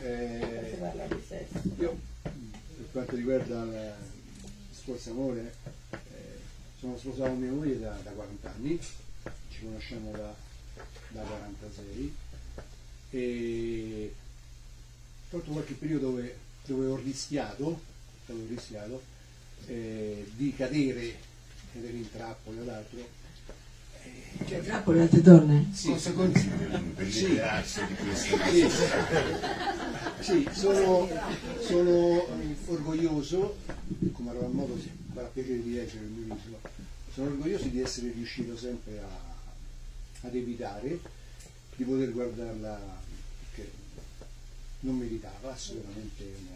Io, per quanto riguarda il sforzo amore, sono sposato con mia moglie da 40 anni, ci conosciamo da 46 e ho fatto qualche periodo dove ho rischiato di cadere ed ero in trappola ad altro. Cioè, trappola le altre donne? Cosa consigliano per Sì. liberarsi di questa Sì, sono orgoglioso, come avrò modo farà piacere di leggere il mio libro, sono orgoglioso di essere riuscito sempre ad evitare di poter guardarla, perché non meritava assolutamente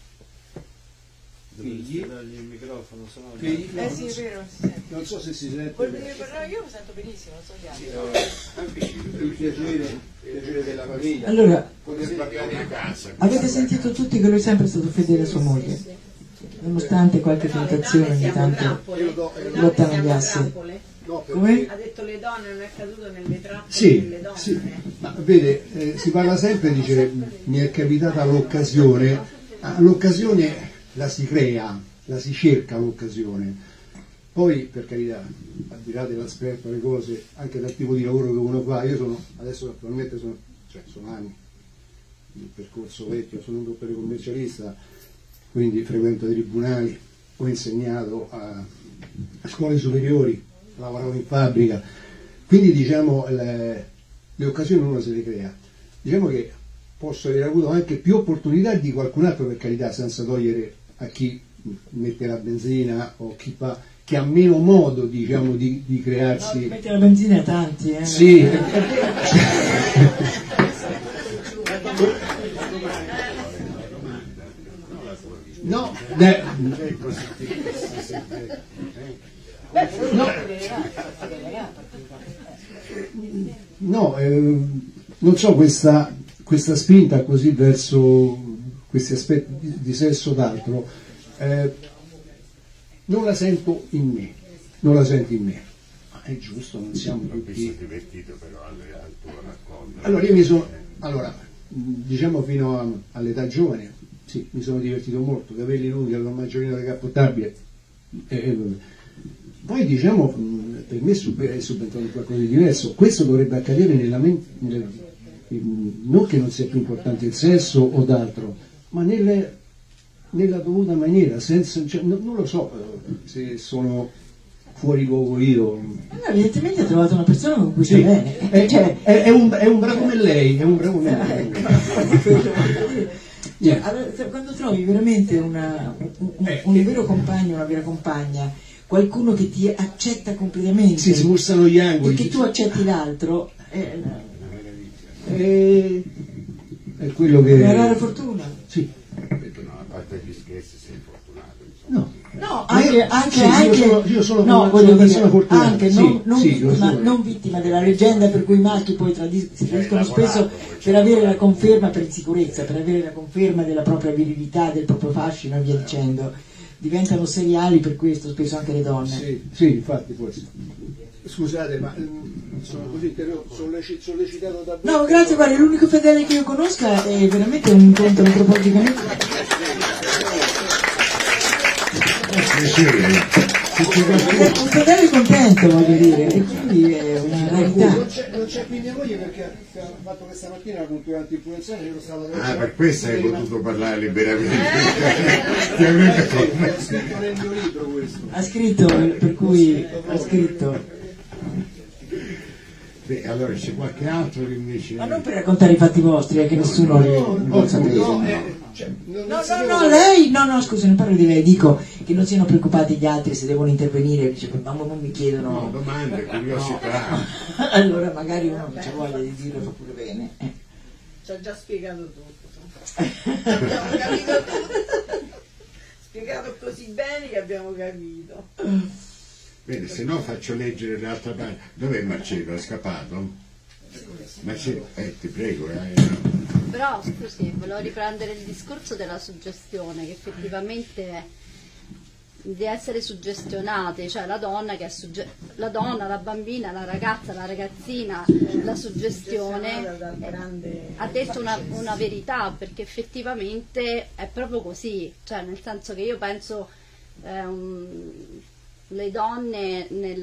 figli. Dargli il microfono, sennò... Figli, no, Sì, è vero, si sente. non so se si sente Vuol dire, no, io mi sento benissimo, non so gli altri. il piacere della famiglia, Allora, poter parlare una casa. avete sentito tutti che lui è sempre stato fedele a sua moglie, nonostante qualche tentazione ogni tanto lottano gli assi. no, Come? Ha detto le donne, non è caduto nelle trappole Sì, delle donne. sì, ma vede, si parla sempre, dice, mi è capitata l'occasione la si crea, la si cerca l'occasione, poi per carità, al di là dell'aspetto, le cose, anche dal tipo di lavoro che uno fa, io adesso attualmente sono anni, il percorso vecchio, sono un dottore commercialista, quindi frequento i tribunali, ho insegnato a scuole superiori, lavoravo in fabbrica, quindi diciamo le occasioni uno se le crea. Diciamo che posso aver avuto anche più opportunità di qualcun altro, per carità, senza togliere a chi mette la benzina o chi fa, che ha meno modo, diciamo, di crearsi. No, mette la benzina a tanti, eh? Sì. No, non so questa spinta così verso questi aspetti di sesso d'altro, non la sento in me, non la senti in me. Ma è giusto, non siamo Mi tutti... sono divertito però al tuo racconto. Allora io mi sono, diciamo fino all'età giovane, sì, mi sono divertito molto, capelli lunghi, la maggiorina decappottabile. Poi diciamo, per me è subentrato qualcosa di diverso. Questo dovrebbe accadere nella mente, non che non sia più importante il sesso o d'altro, ma nella dovuta maniera, senza, cioè, non lo so se sono fuori luogo io. No, evidentemente hai trovato una persona con cui stai bene. È un bravo come lei, è un bravo come lei. Cioè, allora, quando trovi veramente un vero compagno, una vera compagna, qualcuno che ti accetta completamente, si smussano gli angoli, perché tu accetti l'altro, è quello che... una rara fortuna. Sì. No, a parte gli scherzi sei fortunato, insomma. No, anche io sono no, una voglio persona dire, fortunata. anche Sì, non vittima della leggenda per cui i maschi poi si tradiscono spesso per avere la conferma, per insicurezza, per avere la conferma della propria virilità, del proprio fascino e via dicendo. Diventano seriali per questo, spesso anche le donne. Sì, infatti forse. Scusate, ma sono così, sollecitato da voi. No, grazie, guarda, l'unico fedele che io conosca è veramente un incontro antropologicamente. Un fedele contento, voglio dire, e quindi è una rarità. Non c'è qui mia moglie perché ha fatto questa mattina la cultura anti-influenzale, io lo stavo Per questo hai potuto parlare liberamente. È scritto nel mio libro questo. Ha scritto, per cui ha scritto. Beh, allora c'è qualche altro che invece... Ma non per raccontare i fatti vostri, che nessuno lo sapeva. No, lei, no, scusa, non parlo di lei, dico che non siano preoccupati gli altri se devono intervenire, dice, ma non mi chiedono... No, domande, curiosità. No. Allora magari uno non c'ha voglia di dirlo, fa pure bene. Ci ha già spiegato tutto. Abbiamo capito tutto. Spiegato così bene che abbiamo capito. Bene, se no faccio leggere l'altra parte. Dov'è Marcello? È scappato? Marcello, ti prego. Però, scusi, volevo riprendere il discorso della suggestione, che effettivamente di essere suggestionate, cioè la donna, la donna, la bambina, la ragazza, la ragazzina, la suggestione ha detto una verità, perché effettivamente è proprio così, cioè nel senso che io penso le donne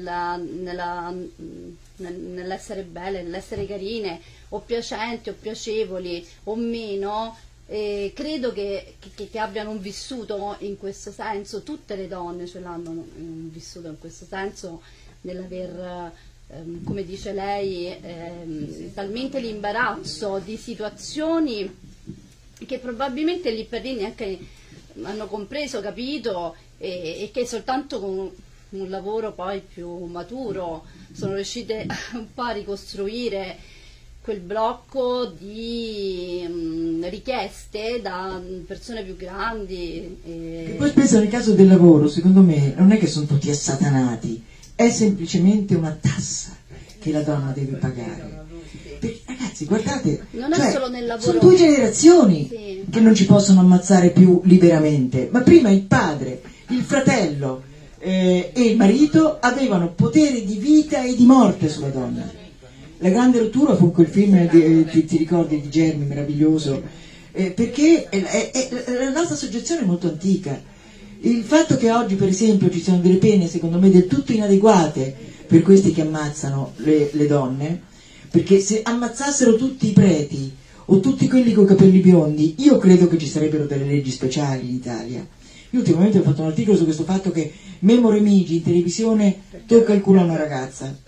nell'essere belle, nell'essere carine o piacenti o piacevoli o meno, credo che abbiano un vissuto in questo senso, tutte le donne ce l'hanno vissuto in questo senso, nell'aver, come dice lei, talmente l'imbarazzo di situazioni che probabilmente lì per lì neanche hanno compreso, capito, e che soltanto con un lavoro poi più maturo sono riuscite un po' a ricostruire quel blocco di richieste da persone più grandi. E poi spesso nel caso del lavoro, secondo me, non è che sono tutti assatanati, è semplicemente una tassa che la donna deve pagare. Perché, ragazzi, guardate, non è solo nel lavoro. Sono 2 generazioni che non ci possono ammazzare più liberamente, ma prima il padre, il fratello e il marito avevano potere di vita e di morte sulla donna. La grande rottura fu quel film, ti ricordi, di Germi, meraviglioso, perché la nostra soggezione è molto antica. Il fatto che oggi, per esempio, ci siano delle pene, secondo me, del tutto inadeguate per questi che ammazzano le donne, perché se ammazzassero tutti i preti o tutti quelli con i capelli biondi, io credo che ci sarebbero delle leggi speciali in Italia. Io ultimamente ho fatto un articolo su questo fatto che Memo Remigi in televisione tocca il culo a una ragazza,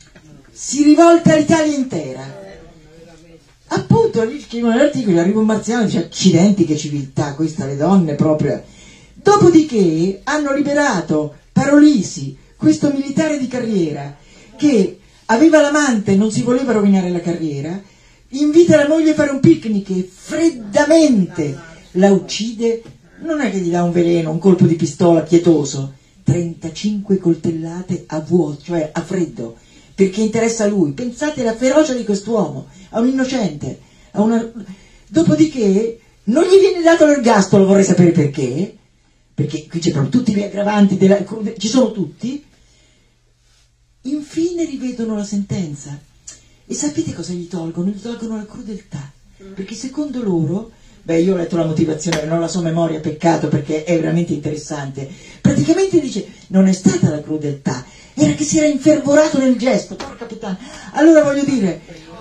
si rivolta l'Italia intera. Appunto, lì scrivono nell'articolo, arriva un marziano e dice: accidenti che civiltà, questa le donne proprio. Dopodiché hanno liberato Parolisi, questo militare di carriera che aveva l'amante, non si voleva rovinare la carriera, invita la moglie a fare un picnic e freddamente la uccide. Non è che gli dà un veleno, un colpo di pistola pietoso, 35 coltellate a vuoto, cioè a freddo, perché interessa a lui. Pensate alla ferocia di quest'uomo, a un innocente, dopodiché non gli viene dato l'ergastolo, vorrei sapere perché qui c'erano tutti gli aggravanti, ci sono tutti, infine rivedono la sentenza. E sapete cosa gli tolgono? Gli tolgono la crudeltà, perché secondo loro, io ho letto la motivazione, non la so a memoria, peccato, perché è veramente interessante. Praticamente dice, non è stata la crudeltà, era che si era infervorato nel gesto, porca puttana. Allora voglio dire,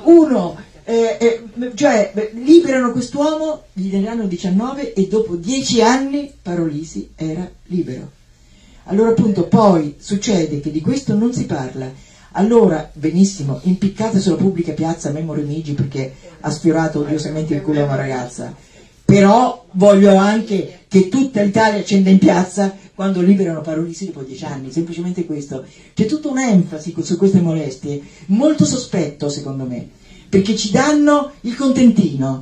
liberano quest'uomo, gli daranno 19 e dopo 10 anni Parolisi era libero. Allora appunto poi succede che di questo non si parla. Allora, benissimo, impiccate sulla pubblica piazza Memo Remigi perché ha sfiorato odiosamente il culo a una ragazza, però voglio anche che tutta l'Italia scenda in piazza quando liberano Parolisi dopo 10 anni, semplicemente questo. C'è tutta un'enfasi su queste molestie, molto sospetto secondo me, perché ci danno il contentino,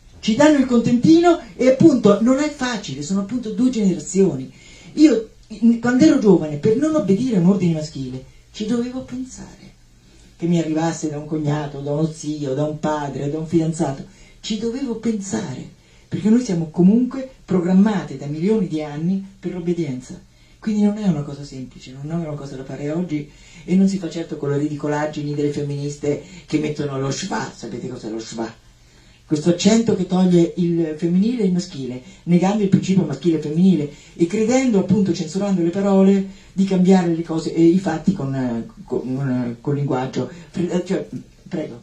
e appunto non è facile, sono appunto 2 generazioni. Io quando ero giovane, per non obbedire a un ordine maschile, ci dovevo pensare, che mi arrivasse da un cognato, da uno zio, da un padre, da un fidanzato, ci dovevo pensare, perché noi siamo comunque programmate da milioni di anni per l'obbedienza, quindi non è una cosa semplice, non è una cosa da fare oggi, e non si fa certo con le ridicolaggini delle femministe che mettono lo schwa. Sapete cos'è lo schwa? Questo accento che toglie il femminile e il maschile, negando il principio maschile e femminile e credendo, appunto, censurando le parole, di cambiare le cose e i fatti con linguaggio. Prego.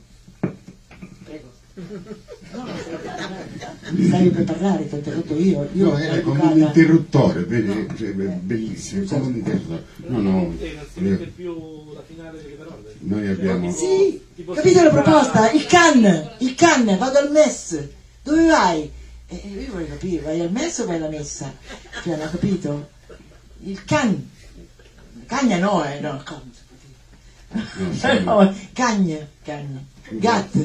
Stavi per parlare, ti ho interrotto io. No, era come un interruttore, vedi? Bellissimo, come un interruttore. Non si mette più la finale delle parole. Noi abbiamo... Sì, capito la proposta? Il can, vado al MES. Dove vai? Io voglio capire, vai al MES o vai alla messa? Cioè, hanno capito? Il can. Cagna no, no. Cagna. Gat,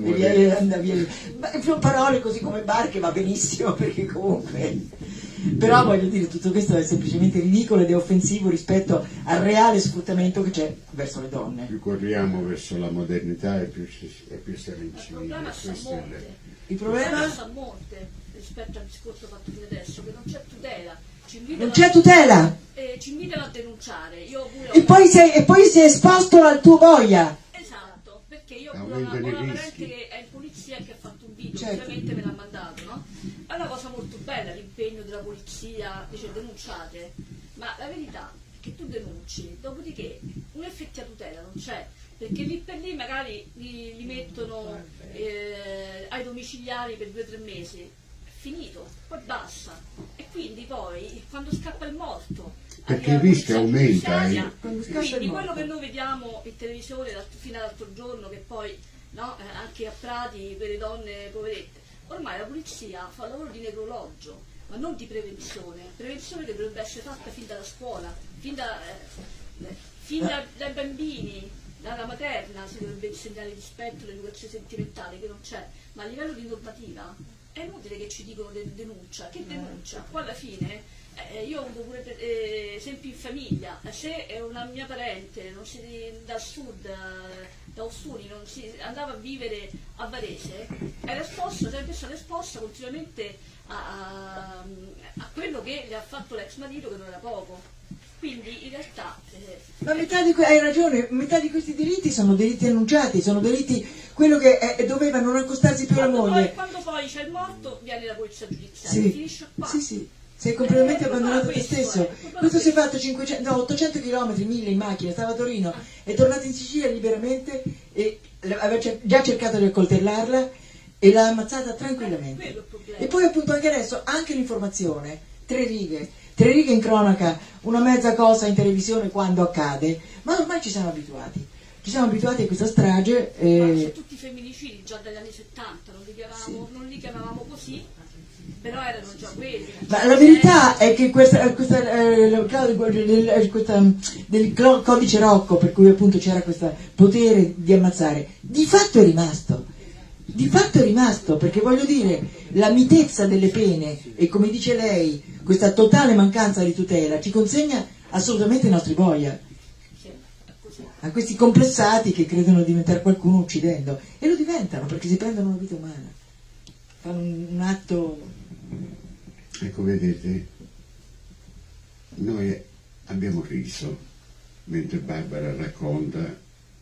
più parole così come barche va benissimo, perché comunque, però voglio dire, tutto questo è semplicemente ridicolo ed è offensivo rispetto al reale sfruttamento che c'è verso le donne. Più corriamo verso la modernità e più siamo incivili. Il problema sta a monte rispetto al discorso fatto fino adesso, che non c'è tutela. Non c'è tutela. Ci invitano a denunciare. Io pure e poi sei esposto al tuo boia. Perché io ho una parente che è in polizia e che ha fatto un video, certo. Ovviamente me l'ha mandato, no? È una cosa molto bella l'impegno della polizia, dice denunciate, ma la verità è che tu denunci, dopodiché un'effettiva tutela non c'è, perché lì per lì magari li mettono ai domiciliari per 2 o 3 mesi, è finito, poi basta, e quindi poi quando scappa il morto, perché il rischio aumenta. Quindi quello che noi vediamo in televisione fino all'altro giorno, che poi no, anche a Prati per le donne poverette, ormai la polizia fa lavoro di necrologio, ma non di prevenzione che dovrebbe essere fatta fin dalla scuola, fin dai bambini, dalla materna si dovrebbe insegnare il rispetto, l'educazione sentimentale, che non c'è, ma a livello di normativa è inutile che ci dicono denuncia, che denuncia, poi alla fine io ho avuto pure esempi in famiglia, se una mia parente dal sud, da Ossuni, non si andava a vivere a Varese, era esposta, sarebbe stata esposta continuamente a quello che le ha fatto l'ex marito, che non era poco. Quindi in realtà ma hai ragione, metà di questi diritti sono diritti annunciati, sono diritti quello che doveva non accostarsi più alla moglie. Quando poi c'è il morto viene la polizia giudiziaria, finisce qua. Sì. Sei completamente abbandonato te stesso. Questo si è fatto 800 km, 1000 in macchina, stava a Torino, è tornato in Sicilia liberamente e aveva già cercato di accoltellarla e l'ha ammazzata tranquillamente. E poi appunto anche adesso, anche l'informazione, 3 righe in cronaca, una mezza cosa in televisione quando accade, ma ormai ci siamo abituati. Ci siamo abituati a questa strage. Sono tutti femminicidi già dagli anni 70, non li chiamavamo così. Però erano già quelli. Ma la verità è che del codice Rocco, per cui appunto c'era questo potere di ammazzare, di fatto è rimasto, perché voglio dire, la mitezza delle pene e, come dice lei, questa totale mancanza di tutela ci consegna assolutamente i nostri boia, a questi complessati che credono di diventare qualcuno uccidendo, e lo diventano perché si prendono una vita umana, fanno un atto. Ecco, vedete, noi abbiamo riso mentre Barbara racconta,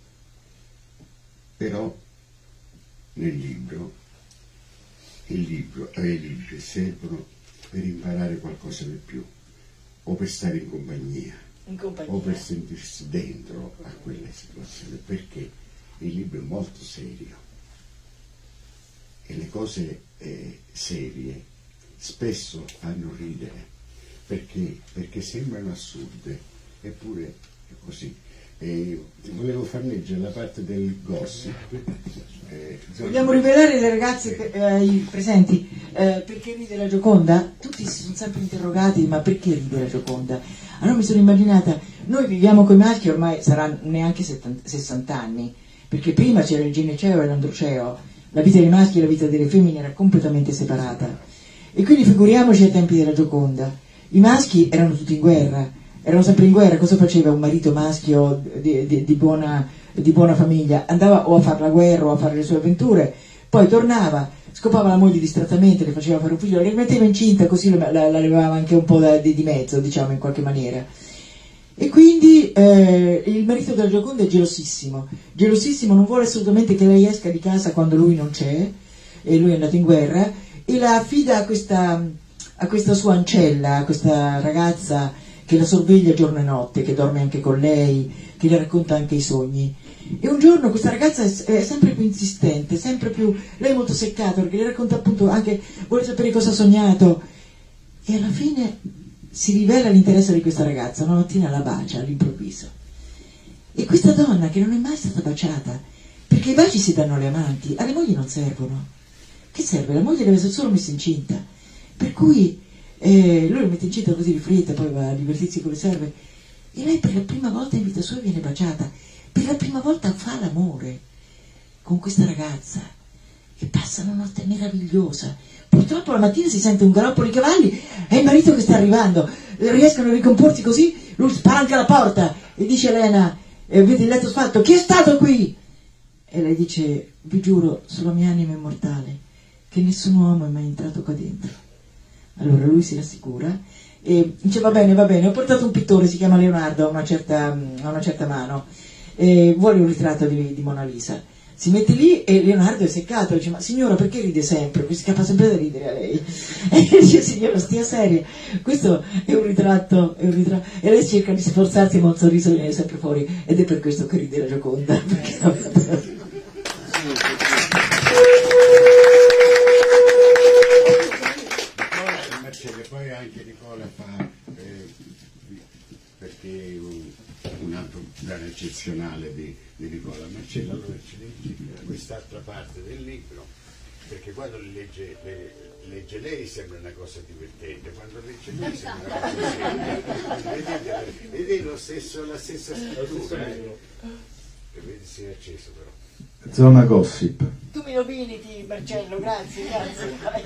però nel libro, i libri servono per imparare qualcosa di più, o per stare in compagnia, o per sentirsi dentro a quelle situazioni, perché il libro è molto serio e le cose serie spesso fanno ridere perché sembrano assurde, eppure è così. Volevo far leggere la parte del gossip. Vogliamo rivelare alle ragazze, ai presenti, perché ride la Gioconda? Tutti si sono sempre interrogati, ma perché ride la Gioconda? Allora mi sono immaginata, noi viviamo con i maschi ormai saranno neanche 60 anni, perché prima c'era il gineceo e l'androceo, la vita dei maschi e la vita delle femmine era completamente separata. E quindi figuriamoci ai tempi della Gioconda. I maschi erano tutti in guerra, erano sempre in guerra. Cosa faceva un marito maschio di buona famiglia? Andava o a fare la guerra o a fare le sue avventure, poi tornava, scopava la moglie distrattamente, le faceva fare un figlio, le metteva incinta, così la levava anche un po' di mezzo, diciamo, in qualche maniera. E quindi il marito della Gioconda è gelosissimo, non vuole assolutamente che lei esca di casa quando lui non c'è, e lui è andato in guerra, e la affida a questa sua ancella, a questa ragazza che la sorveglia giorno e notte, che dorme anche con lei, che le racconta anche i sogni. E un giorno questa ragazza è sempre più insistente, sempre più, lei è molto seccata perché le racconta appunto anche, vuole sapere cosa ha sognato, e alla fine si rivela l'interesse di questa ragazza, una mattina la bacia all'improvviso. E questa donna, che non è mai stata baciata, perché i baci si danno alle amanti, alle mogli non servono. Che serve? La moglie deve essere solo messa incinta, per cui lui la mette incinta così rifletta, poi va a divertirsi con le serve, e lei per la prima volta in vita sua viene baciata, per la prima volta fa l'amore con questa ragazza, e passa una notte meravigliosa. Purtroppo la mattina si sente un galoppo di cavalli, è il marito che sta arrivando, riescono a ricomporsi così, lui spalanca la porta e dice a Elena, vede il letto sfatto, chi è stato qui? E lei dice, vi giuro sulla mia anima immortale che nessun uomo è mai entrato qua dentro. Allora lui si rassicura e dice va bene, ho portato un pittore, si chiama Leonardo, ha una certa mano, vuole un ritratto di Mona Lisa. Si mette lì e Leonardo è seccato, dice ma signora perché ride sempre? Si scappa sempre da ridere a lei. E dice signora stia seria, questo è un ritratto. E lei cerca di sforzarsi ma un sorriso viene sempre fuori, ed è per questo che ride la Gioconda. Poi anche Nicola fa, perché un altro brano eccezionale di Nicola Marcello, allora ci leggi quest'altra parte del libro, perché quando legge lei sembra una cosa divertente, quando legge lui sembra una cosa seria. Vedete la stessa scrittura, e vedi si è acceso però. Zona gossip. Tu mi nominati Marcello, grazie. Vai.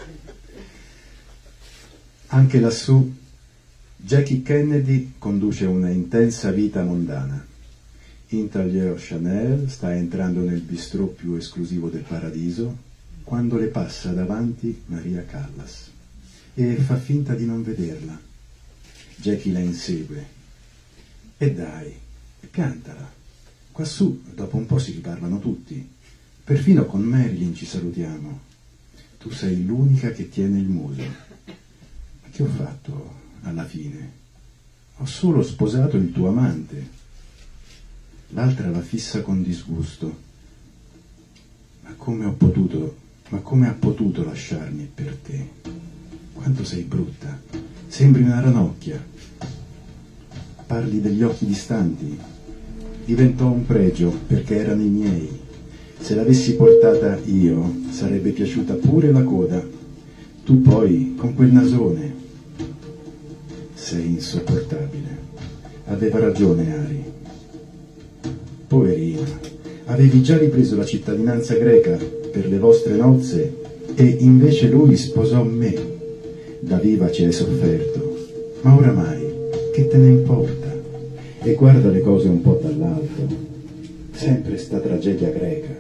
Anche lassù Jackie Kennedy conduce una intensa vita mondana. Intaglier Chanel sta entrando nel bistrò più esclusivo del paradiso quando le passa davanti Maria Callas e fa finta di non vederla. Jackie la insegue. E dai, piantala. Quassù dopo un po' si riparlano tutti. Perfino con Marilyn ci salutiamo. Tu sei l'unica che tiene il muso. Che ho fatto alla fine? Ho solo sposato il tuo amante. L'altra la fissa con disgusto. Ma come ha potuto lasciarmi per te? Quanto sei brutta. Sembri una ranocchia. Parli degli occhi distanti. Diventò un pregio perché erano i miei. Se l'avessi portata io, sarebbe piaciuta pure la coda. Tu poi, con quel nasone. Sei insopportabile. Aveva ragione Ari. Poverina, avevi già ripreso la cittadinanza greca per le vostre nozze e invece lui sposò me. Da viva ci hai sofferto, ma oramai che te ne importa? E guarda le cose un po' dall'alto. Sempre sta tragedia greca.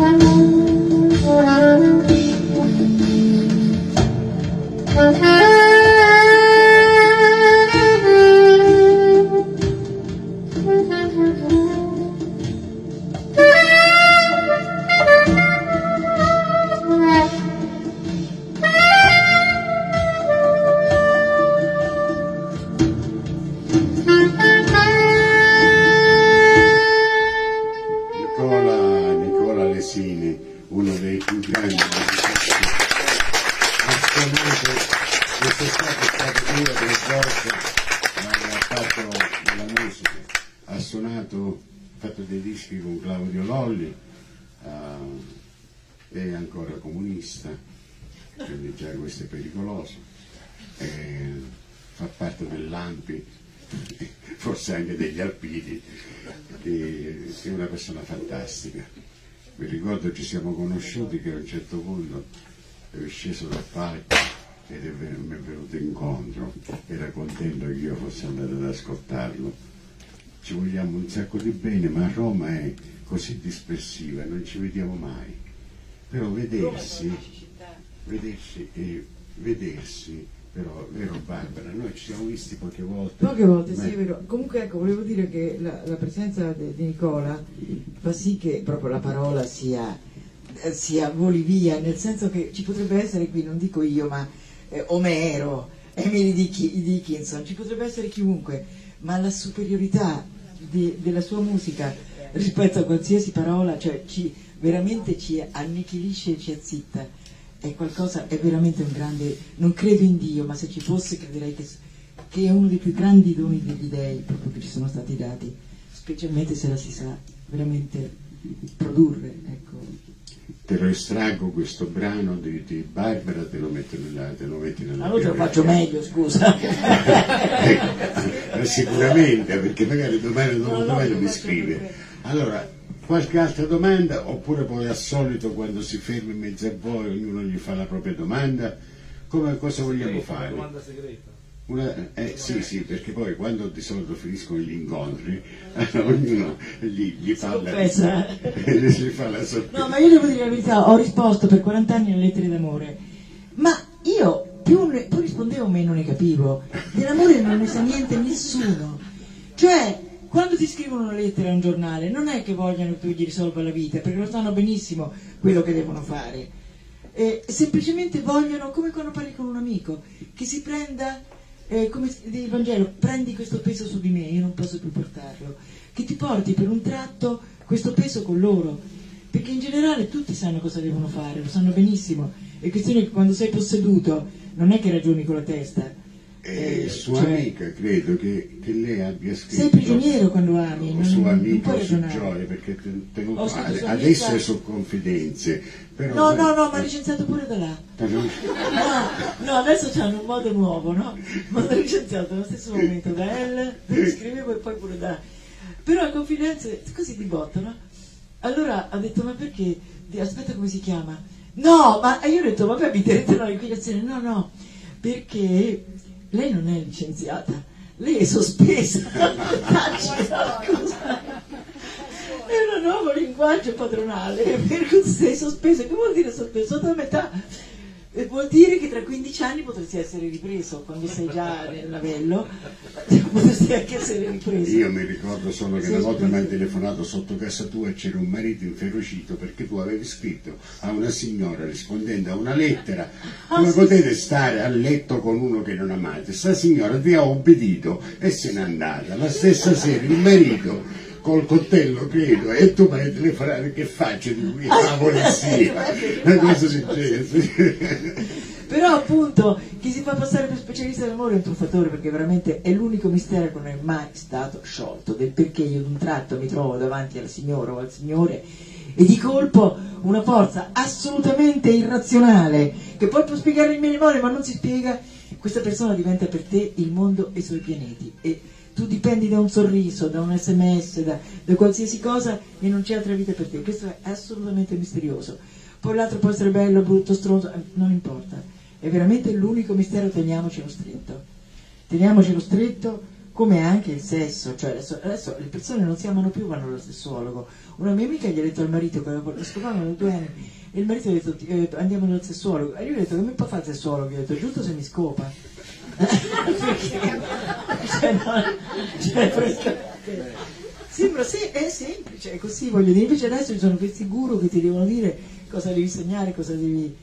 Nicola Lesini, uno dei più grandi musicisti, ha suonato, quest'estate è stato 2 o 3 volte, ha fatto della musica, ha suonato, ha fatto dei dischi con Claudio Lolli, è ancora comunista, quindi già questo è pericoloso, fa parte dell'Ampi, forse anche degli Alpini, è una persona fantastica. Mi ricordo ci siamo conosciuti che a un certo punto è sceso dal palco ed mi è venuto incontro, era contento che io fossi andato ad ascoltarlo. Ci vogliamo un sacco di bene, ma Roma è così dispersiva, non ci vediamo mai. Però vedersi, però, vero Barbara, noi ci siamo visti poche volte. Poche volte, sì, è vero. Comunque ecco, volevo dire che la presenza di Nicola fa sì che proprio la parola sia voli via, nel senso che ci potrebbe essere qui, non dico io, ma Omero, Emily Dickinson, ci potrebbe essere chiunque, ma la superiorità della sua musica rispetto a qualsiasi parola, cioè veramente ci annichilisce e ci azzitta. È qualcosa, è veramente un grande, non credo in Dio, ma se ci fosse crederei che è uno dei più grandi doni degli dèi proprio che ci sono stati dati, specialmente se la si sa veramente produrre, ecco. Te lo estraggo questo brano di Barbara, te lo metti nella Allora te lo faccio meglio, scusa. Sicuramente, perché magari domani o dopodomani mi scrive. Allora, qualche altra domanda, oppure poi al solito quando si ferma in mezzo a voi ognuno gli fa la propria domanda? Cosa vogliamo fare? Una domanda segreta. Sì, perché poi quando di solito finiscono gli incontri ognuno gli parla gli fa la sorpresa. No, ma io devo dire la verità, ho risposto per 40 anni alle lettere d'amore, ma io più rispondevo meno ne capivo. Dell'amore non ne sa niente nessuno, cioè quando ti scrivono una lettera a un giornale non è che vogliano che tu gli risolva la vita, perché lo sanno benissimo quello che devono fare, semplicemente vogliono, come quando parli con un amico, che si prenda, come il Vangelo, prendi questo peso su di me, io non posso più portarlo, che ti porti per un tratto questo peso con loro, perché in generale tutti sanno cosa devono fare, lo sanno benissimo, è questione che quando sei posseduto non è che ragioni con la testa. Sua amica, credo che lei abbia scritto. Sei prigioniero quando ami, sua non amica puoi su ragionare. Gioia, perché adesso amica... è su Confidenze. Però No, ma licenziato pure da là. No, adesso c'hanno un modo nuovo, no? Ma l'ho licenziato allo stesso momento da Elle, dove scrivevo e poi pure da là. Però a Confidenze così di botto, no? Allora ha detto, ma perché? Aspetta, come si chiama? No, ma io ho detto, vabbè, mi terrete la liquidazione. No, perché lei non è licenziata, lei è sospesa. Scusa. È un nuovo linguaggio padronale, per cui sei sospesa. Che vuol dire sospeso? Sotto la metà. Vuol dire che tra 15 anni potresti essere ripreso, quando sei già nel lavello, potresti anche essere ripreso. Io mi ricordo solo che una volta mi hai telefonato sotto casa tua e c'era un marito inferocito perché tu avevi scritto a una signora rispondendo a una lettera: come potete stare a letto con uno che non amate? Sta signora vi ha obbedito e se n'è andata. La stessa sera il marito col coltello, credo, e tu mi hai telefonato, che faccio di lui? La polizia, cosa succede? Però appunto chi si fa passare per specialista dell'amore è un truffatore, perché veramente è l'unico mistero che non è mai stato sciolto, del perché io ad un tratto mi trovo davanti alla signora o al signore e di colpo una forza assolutamente irrazionale che poi può spiegare il mio memoria ma non si spiega, questa persona diventa per te il mondo e i suoi pianeti e tu dipendi da un sorriso, da un sms, da qualsiasi cosa e non c'è altra vita per te. Questo è assolutamente misterioso. Poi l'altro può essere bello, brutto, stronzo, non importa. È veramente l'unico mistero, teniamocelo stretto. Teniamocelo stretto come anche il sesso, cioè adesso le persone non si amano più, vanno allo sessuologo. Una mia amica gli ha detto al marito che aveva scopavano da 2 anni e il marito gli ha detto andiamo dal sessuologo, e io gli ho detto come può fare il sessuologo? Gli ho detto giusto se mi scopa. Sembra è semplice, è così, voglio dire, invece adesso ci sono questi guru che ti devono dire cosa devi sognare, cosa devi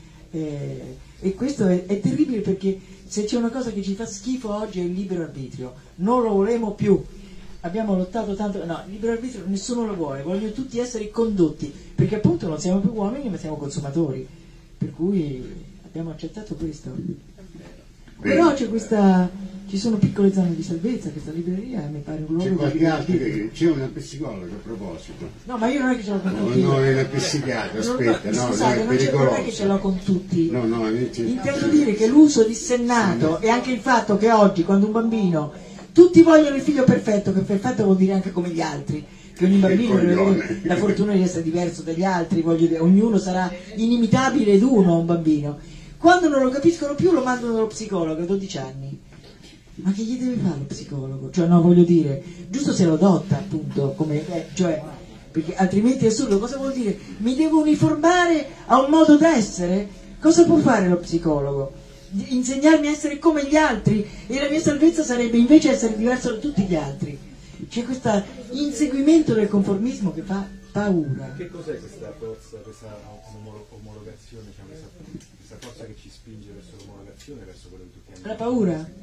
e questo è terribile, perché se c'è una cosa che ci fa schifo oggi è il libero arbitrio, non lo volemo più, abbiamo lottato tanto, no, il libero arbitrio nessuno lo vuole, vogliono tutti essere condotti, perché appunto non siamo più uomini ma siamo consumatori, per cui abbiamo accettato questo. Però c'è ci sono piccole zone di salvezza, questa libreria mi pare un luogo. C'è qualche altro c'è una psicologa a proposito. No, ma io non è che ce l'ho con tutti. No, è una psichiatra, aspetta, no, scusate, no, non è che ce l'ho con tutti. No, intendo dire che l'uso dissennato e anche il fatto che oggi, quando un bambino, tutti vogliono il figlio perfetto, che perfetto vuol dire anche come gli altri, che ogni bambino deve avere la fortuna di essere diverso dagli altri, voglio dire, ognuno sarà inimitabile ed uno un bambino. Quando non lo capiscono più lo mandano dallo psicologo a 12 anni. Ma che gli deve fare lo psicologo? Cioè no, voglio dire, giusto se lo adotta appunto, cioè, perché altrimenti è assurdo. Cosa vuol dire? Mi devo uniformare a un modo d'essere? Cosa può fare lo psicologo? Insegnarmi a essere come gli altri? E la mia salvezza sarebbe invece essere diverso da tutti gli altri. C'è questo inseguimento del conformismo che fa paura. Che cos'è questa forza, questa omologazione, cioè questa forza che ci spinge verso l'omologazione, verso quello che tu chiami? La paura?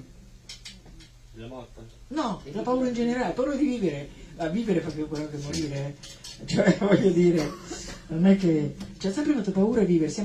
La morte? No, la paura in generale, paura di vivere. A vivere fa più paura che morire. Cioè, voglio dire, non è che... Ci ha sempre fatto paura a vivere,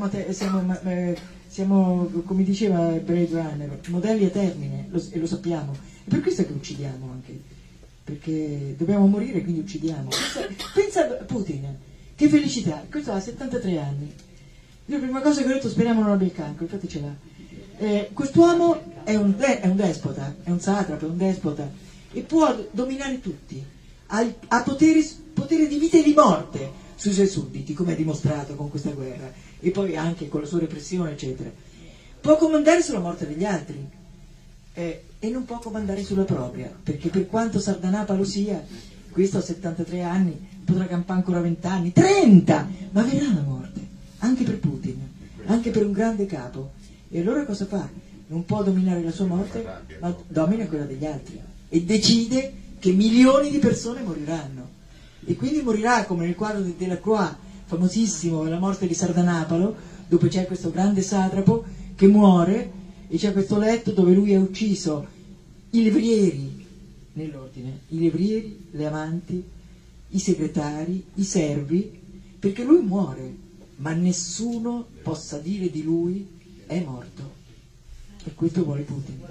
siamo, come diceva Blade Runner, modelli a termine, e lo sappiamo. È per questo che uccidiamo anche, perché dobbiamo morire, quindi uccidiamo. Pensa a Putin, che felicità, questo ha 73 anni. Io la prima cosa che ho detto, speriamo non abbia il cancro, infatti ce l'ha. Quest'uomo è un despota, è un satrapo, è un despota, e può dominare tutti, ha potere di vita e di morte sui suoi sudditi, come ha dimostrato con questa guerra, e poi anche con la sua repressione, eccetera. Può comandare sulla morte degli altri, e non può comandare sulla propria, perché per quanto Sardanapalo sia, questo a 73 anni, potrà campare ancora 20 anni, 30, ma verrà la morte, anche per Putin, anche per un grande capo. E allora cosa fa? Non può dominare la sua morte, ma domina quella degli altri e decide che milioni di persone moriranno. E quindi morirà come nel quadro di Delacroix, famosissimo, La morte di Sardanapalo, dove c'è questo grande satrapo che muore e c'è questo letto dove lui ha ucciso i levrieri, nell'ordine, i levrieri, le amanti, i segretari, i servi, perché lui muore, ma nessuno possa dire di lui è morto, e questo vuole Putin.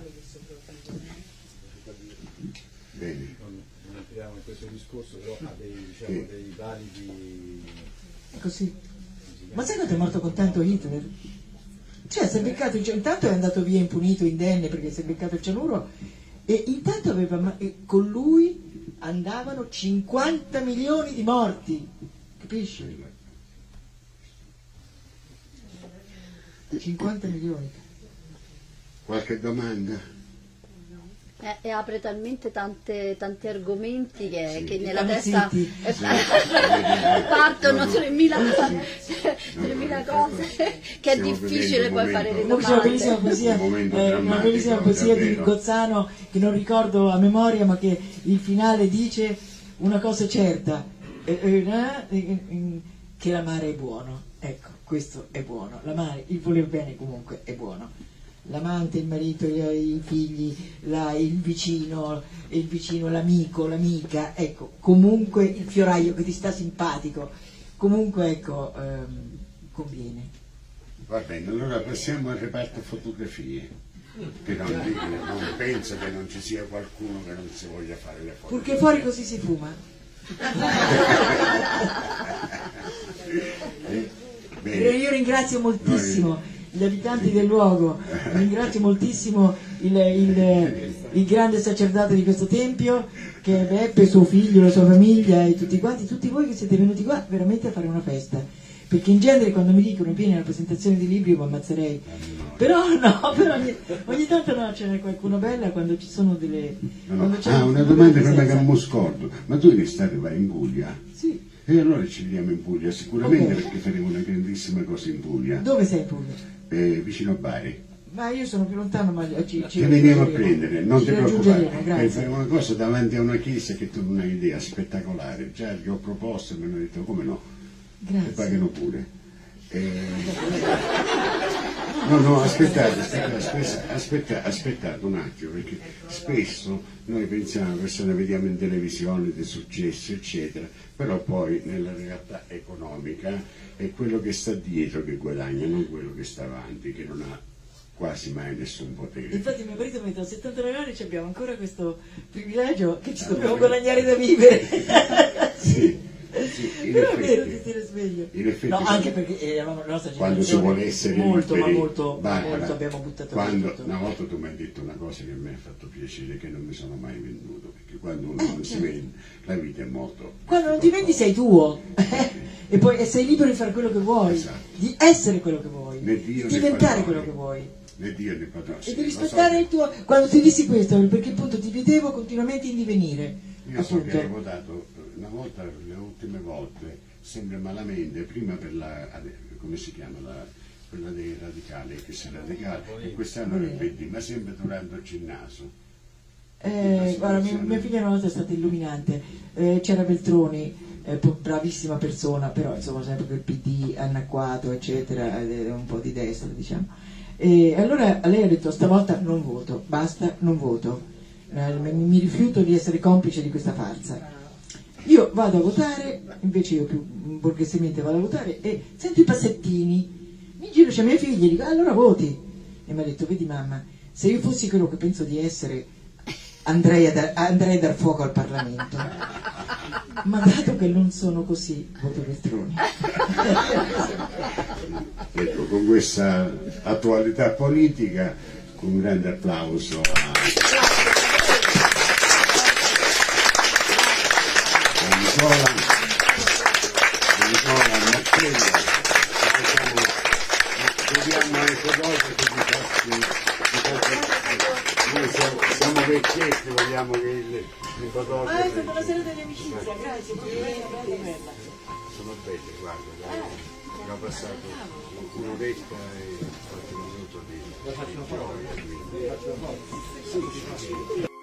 Bene. Non entriamo in questo discorso, però ha dei validi... È così. Ma sai quanto è morto contento Hitler? Cioè si è beccato, intanto è andato via impunito, indenne, perché si è beccato il cianuro, e intanto con lui andavano 50 milioni di morti, capisci? 50 milioni. Qualche domanda? E apre talmente tanti argomenti che, Sì. che nella Stiamo testa zitti. partono No. 3.000 cose che è Stiamo difficile vivendo poi un fare le Comunque c'è una bellissima domande. poesia, Un momento una drammatico, bellissima poesia di davvero. Gozzano che non ricordo a memoria, ma che il finale dice una cosa certa, che l'amare è buono. Ecco, questo è buono. L'amare, il voler bene comunque è buono. L'amante, il marito, i figli, il vicino, l'amico, l'amica, ecco, comunque il fioraio che ti sta simpatico, comunque ecco, conviene. Va bene, allora passiamo al reparto fotografie. Che non penso che non ci sia qualcuno che non si voglia fare le foto. Purché fuori così si fuma. Bene. Io ringrazio moltissimo gli abitanti del luogo, ringrazio moltissimo il grande sacerdote di questo tempio, che è Beppe, suo figlio, la sua famiglia e tutti quanti, tutti voi che siete venuti qua veramente a fare una festa, perché in genere quando mi dicono vieni alla presentazione di libri io mi ammazzerei, Però no, però ogni tanto no, ce n'è qualcuno bella quando ci sono delle... quando c'è una domanda prima che mi scordo, ma tu in estate vai in Puglia? Sì. E allora ci vediamo in Puglia, sicuramente, Ok. perché faremo una grandissima cosa in Puglia, Dove sei in Puglia? vicino a Bari. Ma io sono più lontano, ma ci Ti veniamo a raggiungeremo. prendere, non Ci ti preoccupare, raggiungeremo, per grazie. fare una cosa davanti a una chiesa che tu non hai idea, spettacolare, già gli ho proposto e mi hanno detto come no, e Grazie. pagano pure. No, aspettate un attimo, perché spesso noi pensiamo che se ne vediamo in televisione di successo, eccetera, però poi nella realtà economica è quello che sta dietro che guadagna, non quello che sta avanti, che non ha quasi mai nessun potere. Infatti mio marito mi ha detto, a 79 anni abbiamo ancora questo privilegio che ci dobbiamo guadagnare da vivere. Sì, in Però è vero, effetti- ti stare sveglio. in effetti No, sì. anche perché eravamo la nostra Quando si generazione, vuole essere molto, liberi, ma molto, Barbara, molto abbiamo buttato quando, via tutto. una volta tu mi hai detto una cosa che mi ha fatto piacere, che non mi sono mai venduto, perché quando uno non si vende la vita è molto... Quando non ti vendi sei tuo e poi sei libero di fare quello che vuoi, Esatto. di essere quello che vuoi, Né di Dio né diventare padrone. quello che vuoi. Né Dio né padrone. E Sì, di lo rispettare so il tuo... Quando ti dissi questo, perché appunto ti vedevo continuamente in divenire. Io so che hai Appunto. votato una volta, le ultime volte, sempre malamente, prima per la, come si chiama, quella dei radicali, che sei radicale, e quest'anno per il PD, ma sempre durandoci il naso. Guarda, mia figlia una volta è stata illuminante. C'era Veltroni, bravissima persona, però insomma sempre quel PD anacquato, eccetera, un po' di destra, diciamo. E allora lei ha detto stavolta non voto, basta, non voto. Mi rifiuto di essere complice di questa farsa. Io vado a votare, invece io più borghesamente vado a votare e sento i passettini, mi giro, c'è mia figlia e dico allora voti. E mi ha detto vedi mamma, se io fossi quello che penso di essere andrei a dar fuoco al Parlamento, ma dato che non sono così voto Veltroni. Ecco, con questa attualità politica, un grande applauso a Nicola, a Marcello. Vediamo anche cose che noi siamo vecchietti, vogliamo che il nipote... Ah, è stata una serie delle amicizie, grazie, bella. Sono belle, guarda, abbiamo passato un'oretta e qualche minuto di gioia. Quindi.